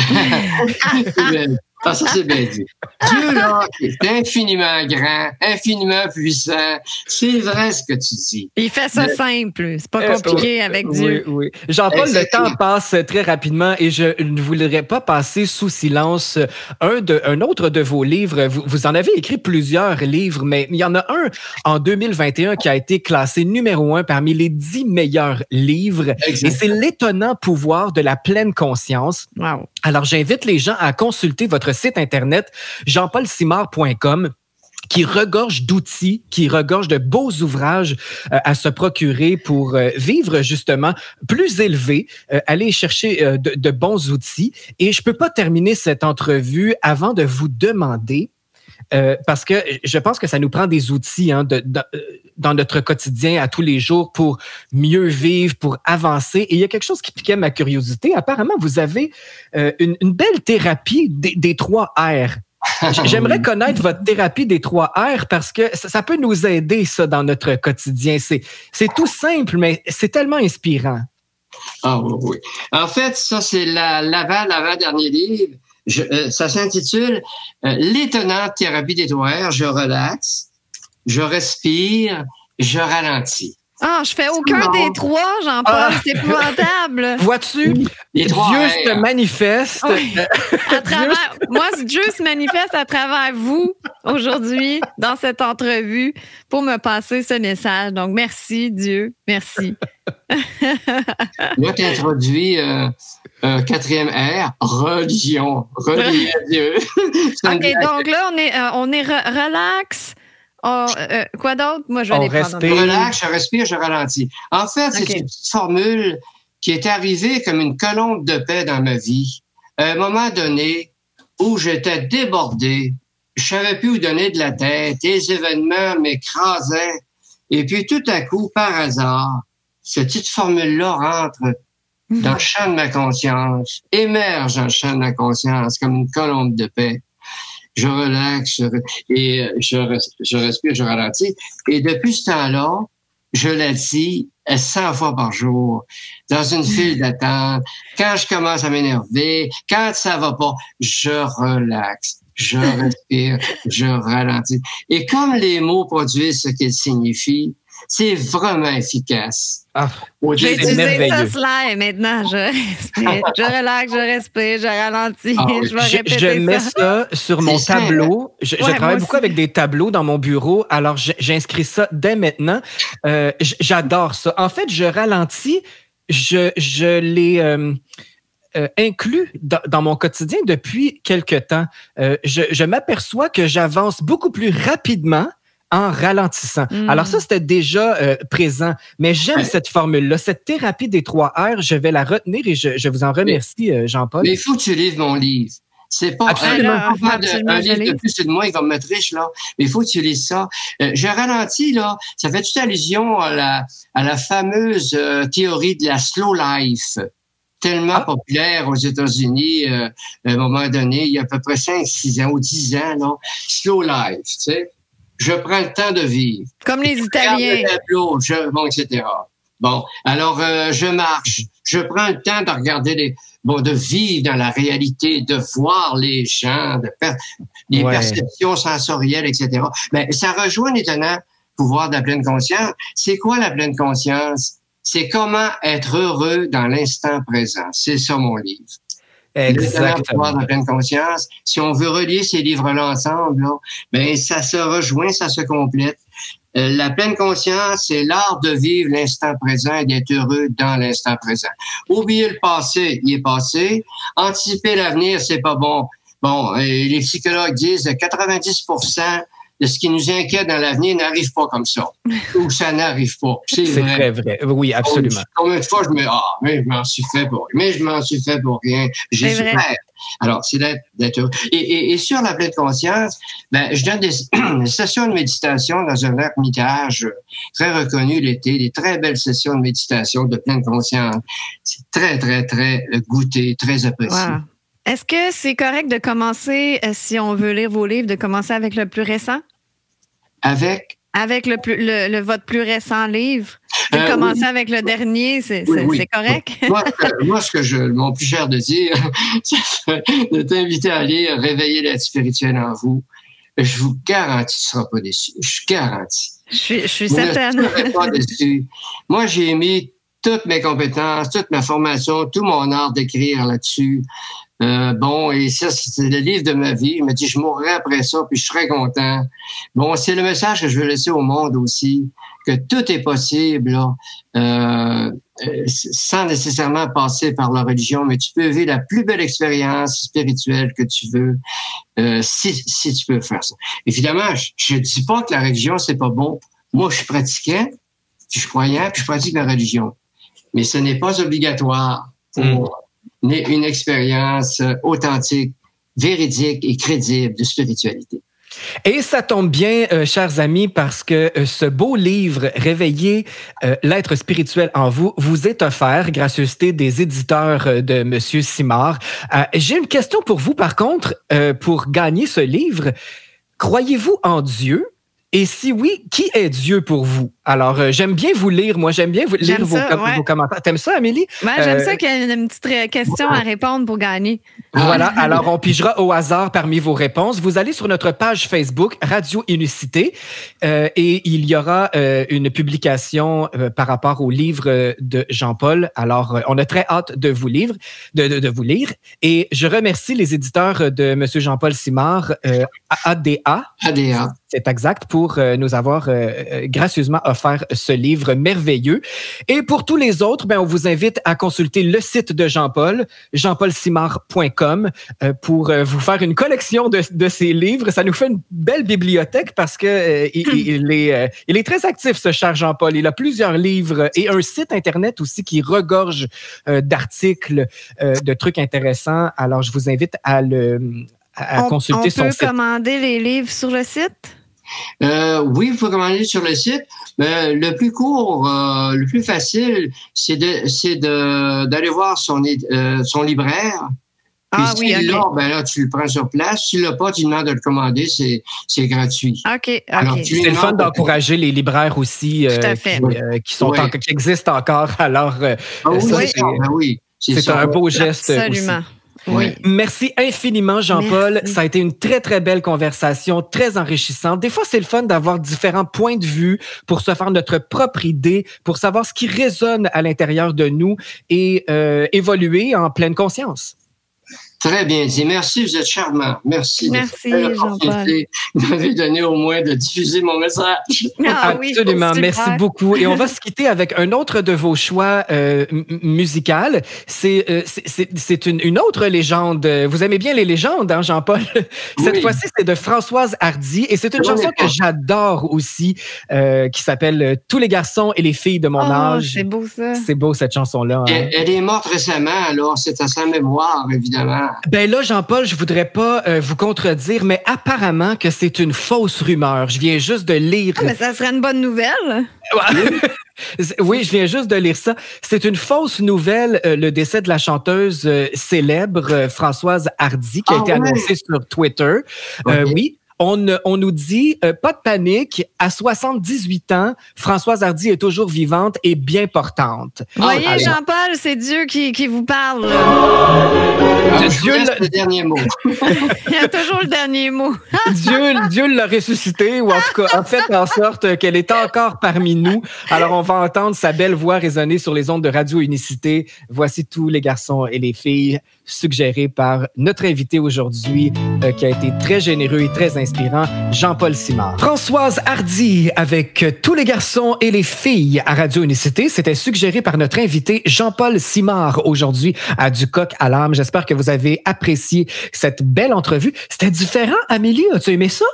Ah, ça, c'est bien dit. Dieu, là, est infiniment grand, infiniment puissant. C'est vrai ce que tu dis. Il fait ça simple. C'est pas compliqué avec Dieu. Oui. Jean-Paul, le temps passe très rapidement et je ne voudrais pas passer sous silence un autre de vos livres. Vous en avez écrit plusieurs livres, mais il y en a un en 2021 qui a été classé numéro 1 parmi les 10 meilleurs livres. Exactement. Et c'est L'étonnant pouvoir de la pleine conscience. Wow. Alors, j'invite les gens à consulter votre site internet jeanpaulsimard.com qui regorge d'outils, qui regorge de beaux ouvrages à se procurer pour vivre justement plus élevé, aller chercher de bons outils. Et je peux pas terminer cette entrevue avant de vous demander, parce que je pense que ça nous prend des outils dans notre quotidien à tous les jours pour mieux vivre, pour avancer. Et il y a quelque chose qui piquait ma curiosité. Apparemment, vous avez une belle thérapie des 3 R. J'aimerais connaître votre thérapie des 3 R parce que ça peut nous aider, ça, dans notre quotidien. C'est tout simple, mais c'est tellement inspirant. Ah oui. En fait, ça, c'est l'avant-dernier livre. Ça s'intitule L'étonnante thérapie des 3 R. Je relaxe, je respire, je ralentis. Ah, je fais aucun des 3, Jean-Paul. C'est épouvantable. Vois-tu? Dieu se manifeste. Oui. Moi, Dieu se manifeste à travers vous aujourd'hui dans cette entrevue pour me passer ce message. Donc, merci, Dieu. Merci. Moi, tu introduis un 4e R, religion. Relier à Dieu. OK, donc là, on est relax. Quoi d'autre? Moi, je vais les prendre. Je relaxe, je respire, je ralentis. En fait, c'est une petite formule qui est arrivée comme une colombe de paix dans ma vie. À un moment donné où j'étais débordé, je savais plus où donner de la tête, les événements m'écrasaient. Et puis, tout à coup, par hasard, cette petite formule-là rentre dans le champ de ma conscience, émerge dans le champ de ma conscience comme une colombe de paix. Je relaxe je respire, je ralentis. Et depuis ce temps-là, je la dis 100 fois par jour, dans une file d'attente. Quand je commence à m'énerver, quand ça va pas, je relaxe, je respire, je ralentis. Et comme les mots produisent ce qu'ils signifient, c'est vraiment efficace. Ah, j'ai utilisé ça slide maintenant. Je relaxe, je respire, je ralentis. Je vais répéter je mets ça sur mon tableau. Je travaille beaucoup avec des tableaux dans mon bureau. Alors, j'inscris ça dès maintenant. J'adore ça. En fait, je ralentis. Je l'ai inclus dans mon quotidien depuis quelque temps. Je m'aperçois que j'avance beaucoup plus rapidement en ralentissant. Alors ça, c'était déjà présent, mais j'aime cette formule-là, cette thérapie des 3 R, je vais la retenir et je vous en remercie, Jean-Paul. Mais il faut que tu lises mon livre. C'est pas un livre de plus et de moins, il va me mettre riche, là. Mais il faut que tu lises ça. Je ralentis, là. Ça fait toute allusion à la fameuse théorie de la slow life. Tellement populaire aux États-Unis, à un moment donné, il y a à peu près 5, 6 ans ou 10 ans, là. Slow life, tu sais. Je prends le temps de vivre. Comme les Italiens. Bon, etc. Bon, alors je marche. Je prends le temps de regarder de vivre dans la réalité, de voir les gens, les perceptions sensorielles, etc. Mais ça rejoint l'étonnant pouvoir de la pleine conscience. C'est quoi la pleine conscience? C'est comment être heureux dans l'instant présent. C'est ça mon livre. Exactement. De la pleine conscience. Si on veut relier ces livres-là ensemble, là, ben ça se rejoint, ça se complète. La pleine conscience, c'est l'art de vivre l'instant présent et d'être heureux dans l'instant présent. Oublier le passé, il est passé. Anticiper l'avenir, c'est pas bon. Bon, les psychologues disent 90% de ce qui nous inquiète dans l'avenir n'arrive pas comme ça. Ou ça n'arrive pas. C'est vrai. Très vrai. Oui, absolument. Combien de fois je me dis, mais je m'en suis fait pour rien. Mais je m'en suis fait pour rien. J'ai souffert. Alors, c'est d'être heureux. Et sur la pleine conscience, je donne des sessions de méditation dans un ermitage très reconnu l'été, des très belles sessions de méditation de pleine conscience. C'est très, très, très goûté, très apprécié. Wow. Est-ce que c'est correct de commencer, si on veut lire vos livres, de commencer avec le plus récent? Avec Avec votre plus récent livre. peux commencer avec le dernier, c'est correct? Moi, mon plus cher de dire, c'est de t'inviter à lire Réveiller l'aide spirituelle en vous. Je vous garantis, tu ne seras pas déçu. Je garantis. Je suis certaine. Ne serai pas déçu. Moi, j'ai mis toutes mes compétences, toute ma formation, tout mon art d'écrire là-dessus. Et ça, c'est le livre de ma vie. Je me dis, je mourrai après ça, puis je serai content. Bon, c'est le message que je veux laisser au monde aussi, que tout est possible, là, sans nécessairement passer par la religion, mais tu peux vivre la plus belle expérience spirituelle que tu veux, si tu peux faire ça. Évidemment, je dis pas que la religion, c'est pas bon. Moi, je suis pratiquant, puis je suis croyant, puis je pratique la religion. Mais ce n'est pas obligatoire pour une expérience authentique, véridique et crédible de spiritualité. Et ça tombe bien, chers amis, parce que ce beau livre, Réveiller l'être spirituel en vous, vous est offert, gracieuseté des éditeurs de Monsieur Simard. J'ai une question pour vous, par contre, pour gagner ce livre. Croyez-vous en Dieu? Et si oui, qui est Dieu pour vous? Alors, j'aime bien vous lire. Moi, j'aime bien lire vos commentaires. T'aimes ça, Amélie? Oui, j'aime ça qu'il y ait une petite question à répondre pour gagner. Voilà. Alors, on pigera au hasard parmi vos réponses. Vous allez sur notre page Facebook, Radio Unicité, et il y aura une publication par rapport au livre de Jean-Paul. Alors, on a très hâte de vous lire. Et je remercie les éditeurs de M. Jean-Paul Simard, ADA. C'est exact, pour nous avoir gracieusement offert ce livre merveilleux. Et pour tous les autres, on vous invite à consulter le site de Jean-Paul, jeanpaulsimard.com, pour vous faire une collection de ses livres. Ça nous fait une belle bibliothèque parce que il est très actif, ce cher Jean-Paul. Il a plusieurs livres et un site Internet aussi qui regorge d'articles, de trucs intéressants. Alors, je vous invite à consulter son site. On peut commander les livres sur le site? Oui, il faut commander sur le site. Mais le plus court, le plus facile, c'est d'aller voir son libraire. Puis là, tu le prends sur place. Si tu l'as pas, tu demandes de le commander. C'est gratuit. OK. Alors, c'est le fun d'encourager les libraires aussi qui existent encore. Alors, c'est un beau geste. Absolument. Aussi. Oui. Merci infiniment, Jean-Paul. Ça a été une très, très belle conversation, très enrichissante. Des fois, c'est le fun d'avoir différents points de vue pour se faire notre propre idée, pour savoir ce qui résonne à l'intérieur de nous et évoluer en pleine conscience. Très bien dit. Merci, vous êtes charmant. Merci Jean-Paul. Vous m'avez donné au moins de diffuser mon message. Absolument. Merci beaucoup. Et on va se quitter avec un autre de vos choix musical. C'est une autre légende. Vous aimez bien les légendes, hein, Jean-Paul? Cette fois-ci, c'est de Françoise Hardy. Et c'est une chanson que j'adore aussi, qui s'appelle « Tous les garçons et les filles de mon âge ». C'est beau, ça. C'est beau, cette chanson-là. Hein? Elle est morte récemment, alors c'est à sa mémoire, évidemment. Ben là, Jean-Paul, je voudrais pas vous contredire, mais apparemment que c'est une fausse rumeur. Je viens juste de lire... mais ça serait une bonne nouvelle. Oui, je viens juste de lire ça. C'est une fausse nouvelle, le décès de la chanteuse célèbre Françoise Hardy, qui a été annoncé sur Twitter. Oui. On nous dit, pas de panique, à 78 ans, Françoise Hardy est toujours vivante et bien portante. Vous voyez, Jean-Paul, c'est Dieu qui vous parle. Dieu le dernier mot. Il y a toujours le dernier mot. Dieu l'a ressuscitée, ou en tout cas a fait en sorte qu'elle est encore parmi nous. Alors, on va entendre sa belle voix résonner sur les ondes de Radio Unicité. Voici tous les garçons et les filles suggérés par notre invité aujourd'hui, qui a été très généreux et très inspirant, Jean-Paul Simard. Françoise Hardy avec tous les garçons et les filles à Radio Unicité. C'était suggéré par notre invité Jean-Paul Simard aujourd'hui à Du Coq à l'âme. J'espère que vous avez apprécié cette belle entrevue. C'était différent, Amélie. As-tu aimé ça?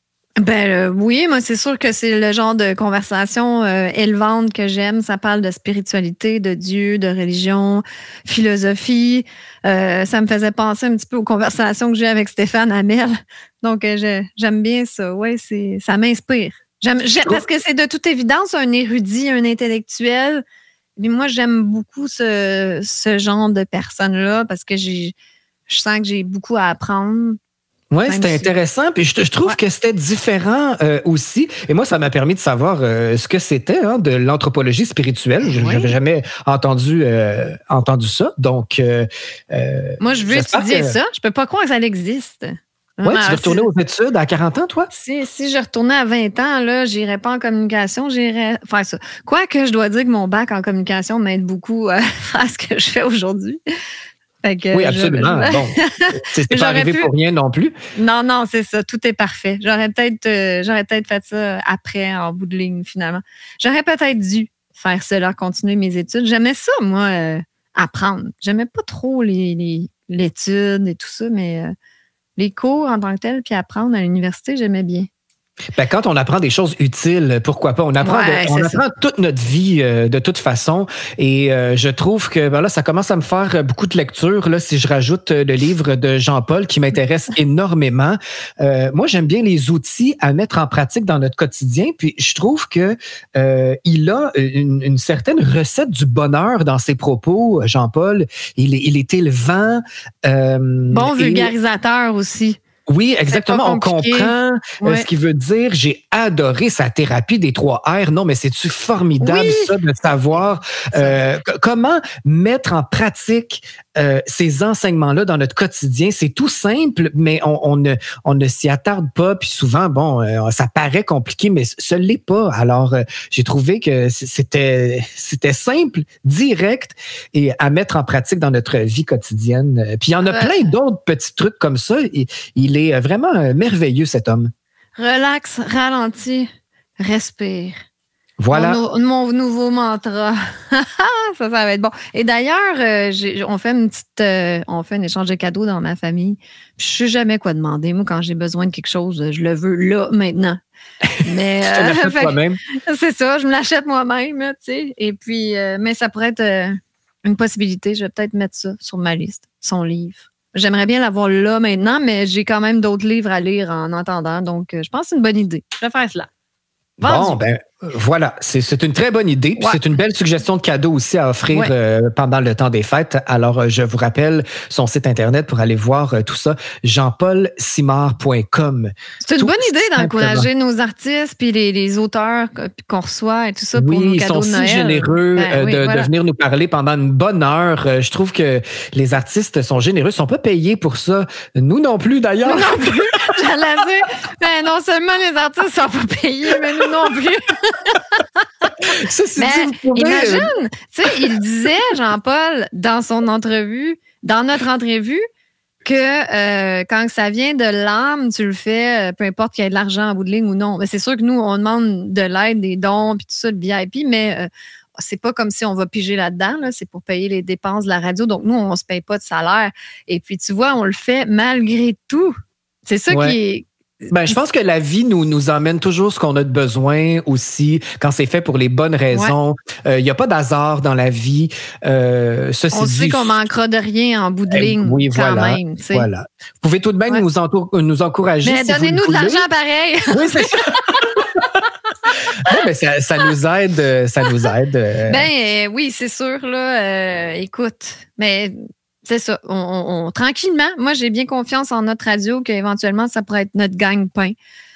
Oui, moi, c'est sûr que c'est le genre de conversation élevante que j'aime. Ça parle de spiritualité, de Dieu, de religion, philosophie. Ça me faisait penser un petit peu aux conversations que j'ai avec Stéphane Hamel. Donc, j'aime bien ça. Oui, ça m'inspire. Parce que c'est de toute évidence un érudit, un intellectuel. Mais moi, j'aime beaucoup ce genre de personnes-là parce que je sens que j'ai beaucoup à apprendre. Oui, c'était intéressant. Puis je trouve que c'était différent aussi. Et moi, ça m'a permis de savoir ce que c'était de l'anthropologie spirituelle. Je n'avais jamais entendu ça. Donc, moi, je veux étudier ça. Je peux pas croire que ça existe. Oui, tu veux retourner aux études à 40 ans, toi? Si je retournais à 20 ans, là, j'irais pas en communication, j'irais faire ça. Quoique, je dois dire que mon bac en communication m'aide beaucoup à faire ce que je fais aujourd'hui. Oui, absolument. Bon, c'est pas arrivé pour rien non plus. Non, c'est ça. Tout est parfait. J'aurais peut-être fait ça après, en bout de ligne, finalement. J'aurais peut-être dû faire cela, continuer mes études. J'aimais ça, moi, apprendre. J'aimais pas trop l'étude et tout ça, mais les cours en tant que tel, puis apprendre à l'université, j'aimais bien. Ben, quand on apprend des choses utiles, pourquoi pas? On apprend toute notre vie de toute façon. Et je trouve que là, ça commence à me faire beaucoup de lectures. Là, si je rajoute le livre de Jean-Paul qui m'intéresse énormément. Moi, j'aime bien les outils à mettre en pratique dans notre quotidien. Puis je trouve que il a une certaine recette du bonheur dans ses propos, Jean-Paul. Il est élevant. Bon vulgarisateur aussi. Oui, exactement. On comprend ce qu'il veut dire. J'ai adoré sa thérapie des 3 R. Non, mais c'est-tu formidable, ça, de savoir comment mettre en pratique ces enseignements-là dans notre quotidien. C'est tout simple, mais on ne s'y attarde pas. Puis souvent, ça paraît compliqué, mais ce l'est pas. Alors, j'ai trouvé que c'était simple, direct et à mettre en pratique dans notre vie quotidienne. Puis il y en a plein d'autres petits trucs comme ça. Il est vraiment merveilleux, cet homme. Relax, ralentis, respire. Voilà. Mon nouveau mantra. ça va être bon. Et d'ailleurs, on fait un échange de cadeaux dans ma famille. Je ne sais jamais quoi demander. Moi, quand j'ai besoin de quelque chose, je le veux là, maintenant. Mais, tu te l'achètes toi-même. C'est ça, je me l'achète moi-même. Tu sais. Et puis, mais ça pourrait être une possibilité. Je vais peut-être mettre ça sur ma liste, son livre. J'aimerais bien l'avoir là maintenant, mais j'ai quand même d'autres livres à lire en attendant. Donc, je pense que c'est une bonne idée. Je vais faire cela. Bon, ben voilà, c'est une très bonne idée. Puis c'est une belle suggestion de cadeau aussi à offrir pendant le temps des fêtes. Alors, je vous rappelle son site Internet pour aller voir tout ça, jeanpaulsimard.com. C'est une bonne idée d'encourager nos artistes puis les auteurs qu'on reçoit et tout ça pour nos cadeaux de Noël. Ils sont si généreux de venir nous parler pendant une bonne heure. Je trouve que les artistes sont généreux, ils ne sont pas payés pour ça. Nous non plus, d'ailleurs. Nous non plus, j'allais dire. Ben, non seulement les artistes ne sont pas payés, mais nous non plus. Imagine, tu sais, il disait, Jean-Paul, dans notre entrevue, que quand ça vient de l'âme, tu le fais, peu importe qu'il y ait de l'argent en bout de ligne ou non. Mais c'est sûr que nous, on demande de l'aide, des dons, puis tout ça, le VIP, mais c'est pas comme si on va piger là-dedans, là. C'est pour payer les dépenses de la radio. Donc, nous, on se paye pas de salaire. Et puis, tu vois, on le fait malgré tout. C'est ça qui est... Ben, je pense que la vie nous emmène toujours ce qu'on a de besoin aussi, quand c'est fait pour les bonnes raisons. Il n'y a pas d'hasard dans la vie. On sait qu'on manquera de rien en bout de ligne, quand même. Voilà. Vous pouvez tout de même nous encourager. Mais donnez-nous de l'argent pareil. Oui, c'est ça. Non, mais ça nous aide. Ben oui, c'est sûr. Là, écoute, mais... C'est ça. Tranquillement, moi, j'ai bien confiance en notre radio qu'éventuellement, ça pourrait être notre gagne-pain.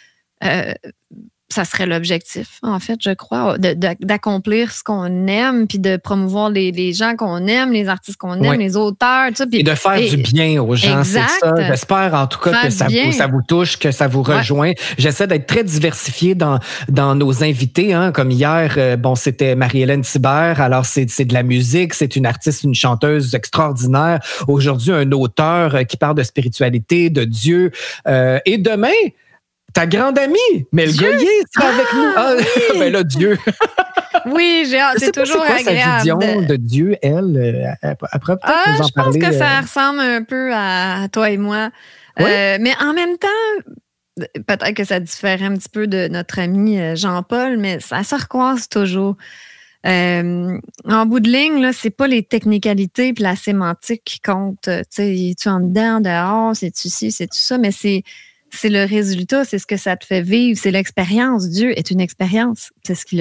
Ça serait l'objectif, en fait, je crois, d'accomplir ce qu'on aime, puis de promouvoir les gens qu'on aime, les artistes qu'on aime, les auteurs, tout ça. Puis, et de faire du bien aux gens, c'est ça. J'espère en tout cas que ça vous touche, que ça vous rejoint. J'essaie d'être très diversifié dans nos invités. Hein. Comme hier, c'était Marie-Hélène Thibert. Alors, c'est de la musique, c'est une artiste, une chanteuse extraordinaire. Aujourd'hui, un auteur qui parle de spiritualité, de Dieu. Et demain... Ta grande amie, Mel Goyer, sera avec nous. Oui. Ben là, Dieu. Oui, j'ai hâte. C'est toujours agréable. C'est sa vision de Dieu, elle? Après, peut-être nous en parler. Je pense que ça ressemble un peu à toi et moi. Oui. Mais en même temps, peut-être que ça différait un petit peu de notre ami Jean-Paul, mais ça se recroise toujours. En bout de ligne, là, c'est pas les technicalités puis la sémantique qui comptent. Tu sais, es-tu en dedans, dehors, c'est-tu ci, c'est-tu ça, mais c'est le résultat, c'est ce que ça te fait vivre, c'est l'expérience. Dieu est une expérience, c'est ce qu'il a dit.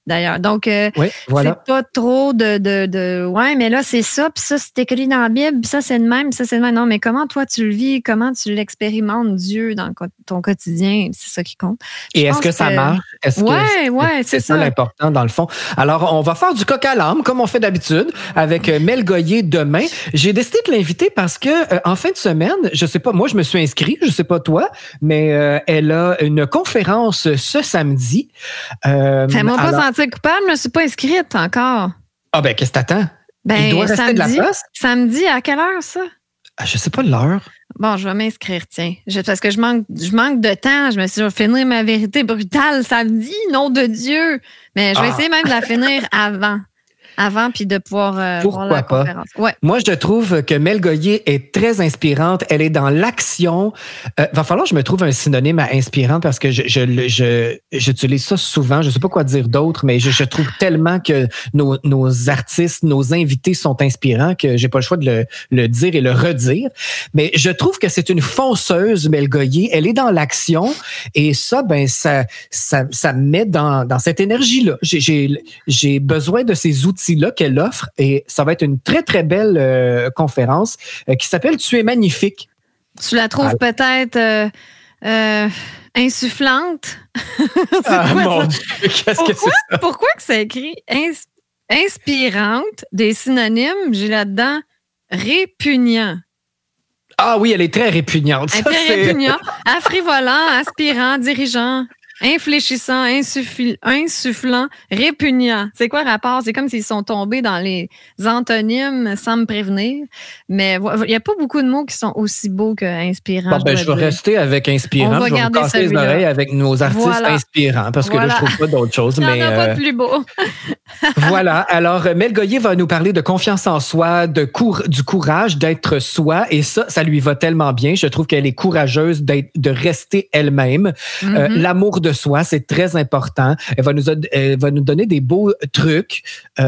d'ailleurs. Donc, Oui, voilà. c'est pas trop ouais, mais là, c'est ça, puis ça, c'est écrit dans la Bible, puis ça, c'est le même, puis ça, c'est le même. Non, mais comment toi, tu le vis, comment tu l'expérimentes, Dieu, dans ton quotidien, c'est ça qui compte. Et est-ce que ça marche? Ouais, c'est ça l'important, dans le fond. Alors, on va faire du coq à l'âme, comme on fait d'habitude, avec Mel Goyer demain. J'ai décidé de l'inviter parce que, en fin de semaine, je sais pas, moi, je me suis inscrit, je sais pas toi, mais elle a une conférence ce samedi. Fais-moi pas sentir coupable, je me suis pas inscrite encore. Ah ben, qu'est-ce que t'attends? Il doit rester de la place? Samedi, à quelle heure, ça? Je sais pas l'heure. Bon, je vais m'inscrire, tiens. Parce que je manque de temps. Je me suis dit, je vais finir ma vérité brutale samedi, nom de Dieu. Mais je vais essayer même de la finir avant puis de pouvoir voir la conférence. Ouais. Moi, je trouve que Mel Goyer est très inspirante. Elle est dans l'action. Va falloir que je me trouve un synonyme à inspirante parce que j'utilise ça souvent. Je sais pas quoi dire d'autre, mais je trouve tellement que nos artistes, nos invités sont inspirants que j'ai pas le choix de le dire et le redire. Mais je trouve que c'est une fonceuse, Mel Goyer. Elle est dans l'action et ça, ben ça me met dans cette énergie-là. J'ai besoin de ces outils là qu'elle offre et ça va être une très, très belle conférence qui s'appelle « Tu es magnifique ». Tu la trouves peut-être insufflante? Mon Dieu, qu'est-ce que c'est ça? Pourquoi que c'est écrit inspirante, des synonymes, j'ai là-dedans répugnant. Ah oui, elle est très répugnante. Elle est très répugnant, affrivolant, aspirant, dirigeant. Infléchissant, insufflant, répugnant. C'est quoi le rapport? C'est comme s'ils sont tombés dans les antonymes sans me prévenir. Mais il n'y a pas beaucoup de mots qui sont aussi beaux qu'inspirant. Bon, je vais rester avec inspirant. Je vais me casser les oreilles avec nos artistes inspirants parce que là, je ne trouve pas d'autre chose. Il n'y en a pas de plus beau. Voilà. Alors, Mel Goyer va nous parler de confiance en soi, du courage d'être soi. Et ça lui va tellement bien. Je trouve qu'elle est courageuse de rester elle-même. L'amour de soi, c'est très important. Elle va nous donner des beaux trucs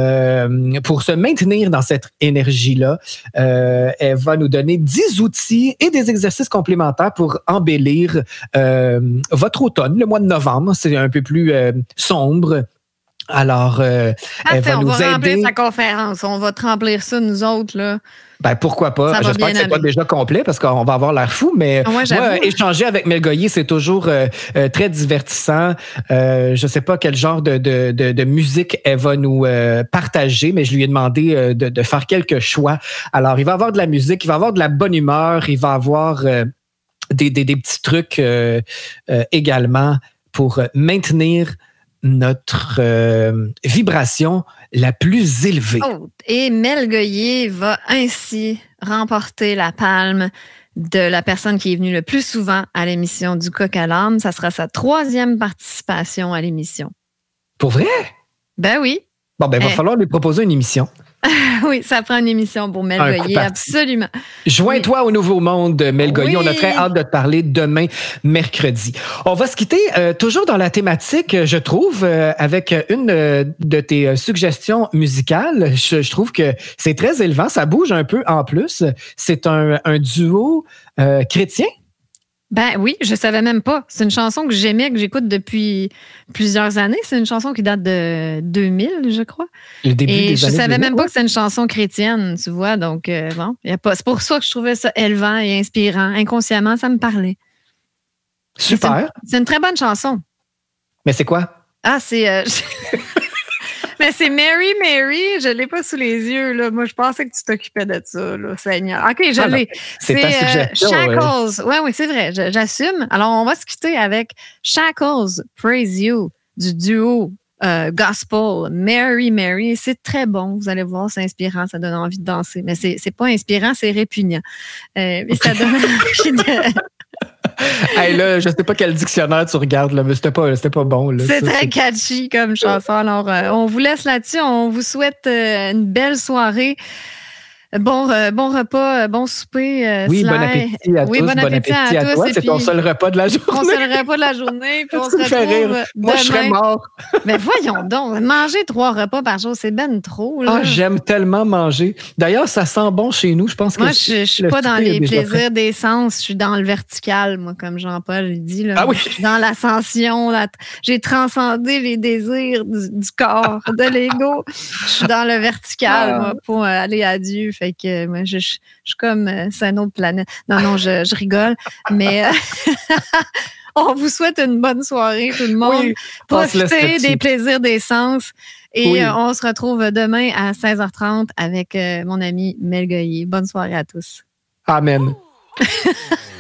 pour se maintenir dans cette énergie-là. Elle va nous donner 10 outils et des exercices complémentaires pour embellir votre automne, le mois de novembre. C'est un peu plus sombre. Alors, elle va nous aider. On va remplir sa conférence. On va te remplir ça, nous autres, là. Ben, pourquoi pas? J'espère que c'est pas déjà complet parce qu'on va avoir l'air fou, mais moi, échanger avec Mel Goyer, c'est toujours très divertissant. Je sais pas quel genre de musique elle va nous partager, mais je lui ai demandé de faire quelques choix. Alors, il va avoir de la musique, il va avoir de la bonne humeur, il va avoir des petits trucs également pour maintenir notre vibration la plus élevée. Et Mel Goyer va ainsi remporter la palme de la personne qui est venue le plus souvent à l'émission du Coq à l'âme. Ça sera sa 3e participation à l'émission. Pour vrai? Ben oui. Bon, il va falloir lui proposer une émission. Oui, ça prend une émission pour Mel Goyer, absolument. Joins-toi au Nouveau Monde, Mel Goyer. Oui. On a très hâte de te parler demain, mercredi. On va se quitter toujours dans la thématique, je trouve, avec une de tes suggestions musicales. Je trouve que c'est très élevant, ça bouge un peu en plus. C'est un duo chrétien. Ben oui, je savais même pas. C'est une chanson que j'aimais, que j'écoute depuis plusieurs années. C'est une chanson qui date de 2000, je crois. Le début et des je années savais 2000, même pas que c'était une chanson chrétienne, tu vois. Donc, bon, c'est pour ça que je trouvais ça élevant et inspirant. Inconsciemment, ça me parlait. Super. C'est une très bonne chanson. Mais c'est quoi? Ah, c'est... Mais c'est Mary, Mary, je ne l'ai pas sous les yeux. Là. Moi, je pensais que tu t'occupais de ça, là, Seigneur. OK, je l'ai. C'est Shackles. Oui, c'est vrai, j'assume. Alors, on va se quitter avec Shackles, Praise You, du duo gospel, Mary, Mary. C'est très bon, vous allez voir, c'est inspirant, ça donne envie de danser. Mais c'est pas inspirant, c'est répugnant. Mais ça donne envie de... Hey, là, je ne sais pas quel dictionnaire tu regardes, là, mais c'était pas bon. Là. C'est très catchy comme chanson. Alors, on vous laisse là-dessus. On vous souhaite une belle soirée. Bon repas, bon souper. Oui, Sly. bon appétit à tous. Bon appétit à toi. tous. C'est ton seul repas de la journée. Mon seul repas de la journée. Puis on se Tu me fais rire. retrouve Moi, je serais demain. mort. Mais voyons donc, manger 3 repas par jour, c'est ben trop. Là. Ah, j'aime tellement manger. D'ailleurs, ça sent bon chez nous. Je pense que Moi, je suis pas dans les plaisirs des sens. Je suis dans le vertical, moi, comme Jean-Paul dit. Là. Ah oui. Je suis dans l'ascension. J'ai transcendé les désirs du corps, de l'ego. Je suis dans le vertical, moi, pour aller à Dieu. Fait que moi, je suis comme c'est une autre planète. Non, je rigole. Mais on vous souhaite une bonne soirée, tout le monde. Oui, profitez des plaisirs des sens. Et Oui. on se retrouve demain à 16h30 avec mon ami Mel Goyer. Bonne soirée à tous. Amen.